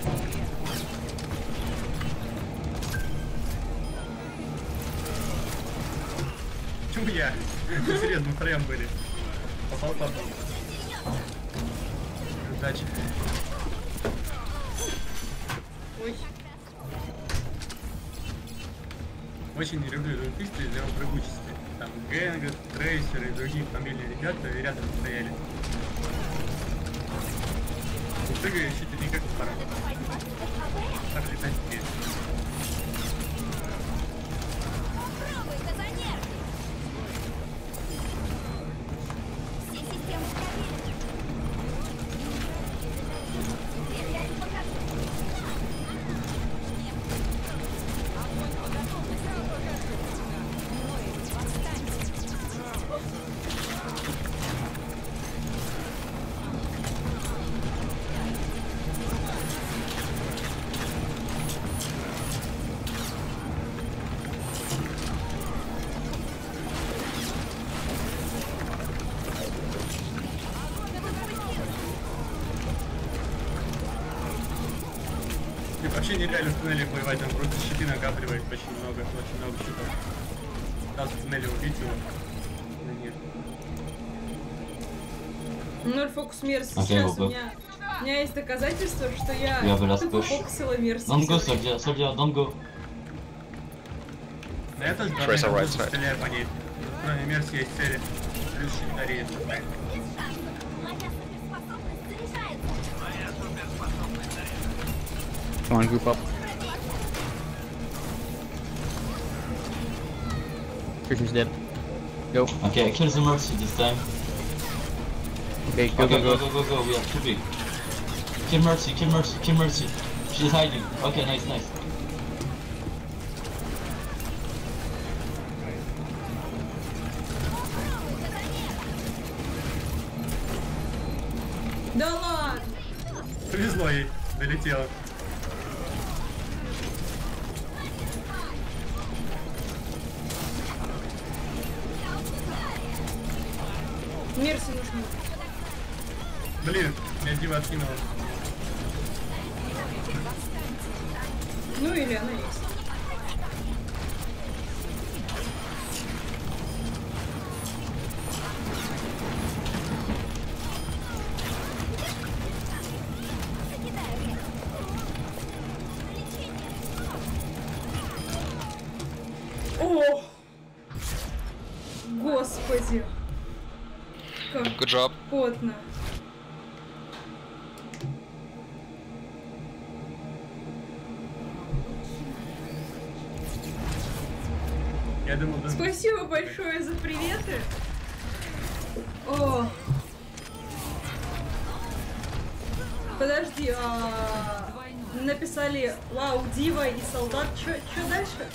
Чего я? Серьезно, втроем были. Попал, попал. Удачи. Ой. Очень не люблю эту пистолет из-за его прыгучести. Там Гэнга, Трейсер и другие фамильные ребята рядом стояли. Прыгаю чуть ли не как в парад. Так летать вперед. Все системы проверены. Теперь я им покажу. Огонь по готовности! Герои, восстаньте! И вообще нереально в туннеле воевать, он просто щиты накапливает очень много, очень много щитов. Пытался в туннеле убить его, но нет. Ноль фокус Мерси. Okay, Сейчас we'll у меня, у меня есть доказательства, что я We have a last тупо push. фокусила Мерси. Don't go, soldier, soldier, don't go. На этом Tracer стороне right side. стреляю по ней. Кроме Мерси есть цели. Плюс щитари. Без шансов. Моя суперспособность заряжается. Моя суперспособность заряжается. Come on, group up. Christian's dead. Go. Okay, kill the Mercy this time. Okay, go, Okay, go, go, go. go, go, go, we have too big. Kill Mercy, kill Mercy, kill Mercy. She's hiding. Okay, nice, nice. Да ладно! Повезло ей, долетела. Мерси нужно. Блин, меня Дива откинула. Ну или она есть. О! Господи! Как Good job. потно. Я думал, да... Спасибо большое за приветы. О. Подожди, а... написали вау, Дива и солдат. Чё, чё дальше?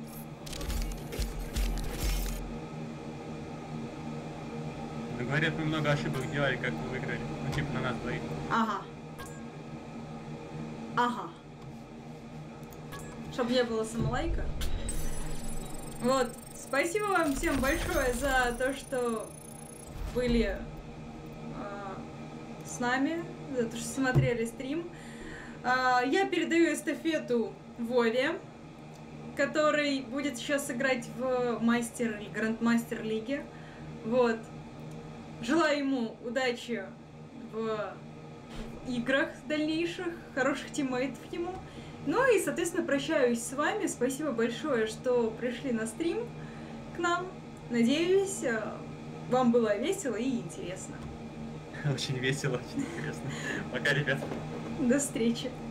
Ну, говорят, мы много ошибок делали, как мы выиграли. Ну, типа на нас двоих. Ага. Ага. Чтоб не было самолайка. Вот. Спасибо вам всем большое за то, что были э, с нами, за то, что смотрели стрим. Э, я передаю эстафету Вове, который будет сейчас играть в мастер или грандмастер лиге. Вот. Желаю ему удачи в играх дальнейших, хороших тиммейтов ему. Ну и, соответственно, прощаюсь с вами. Спасибо большое, что пришли на стрим к нам. Надеюсь, вам было весело и интересно. Очень весело, очень интересно. Пока, ребят. До встречи.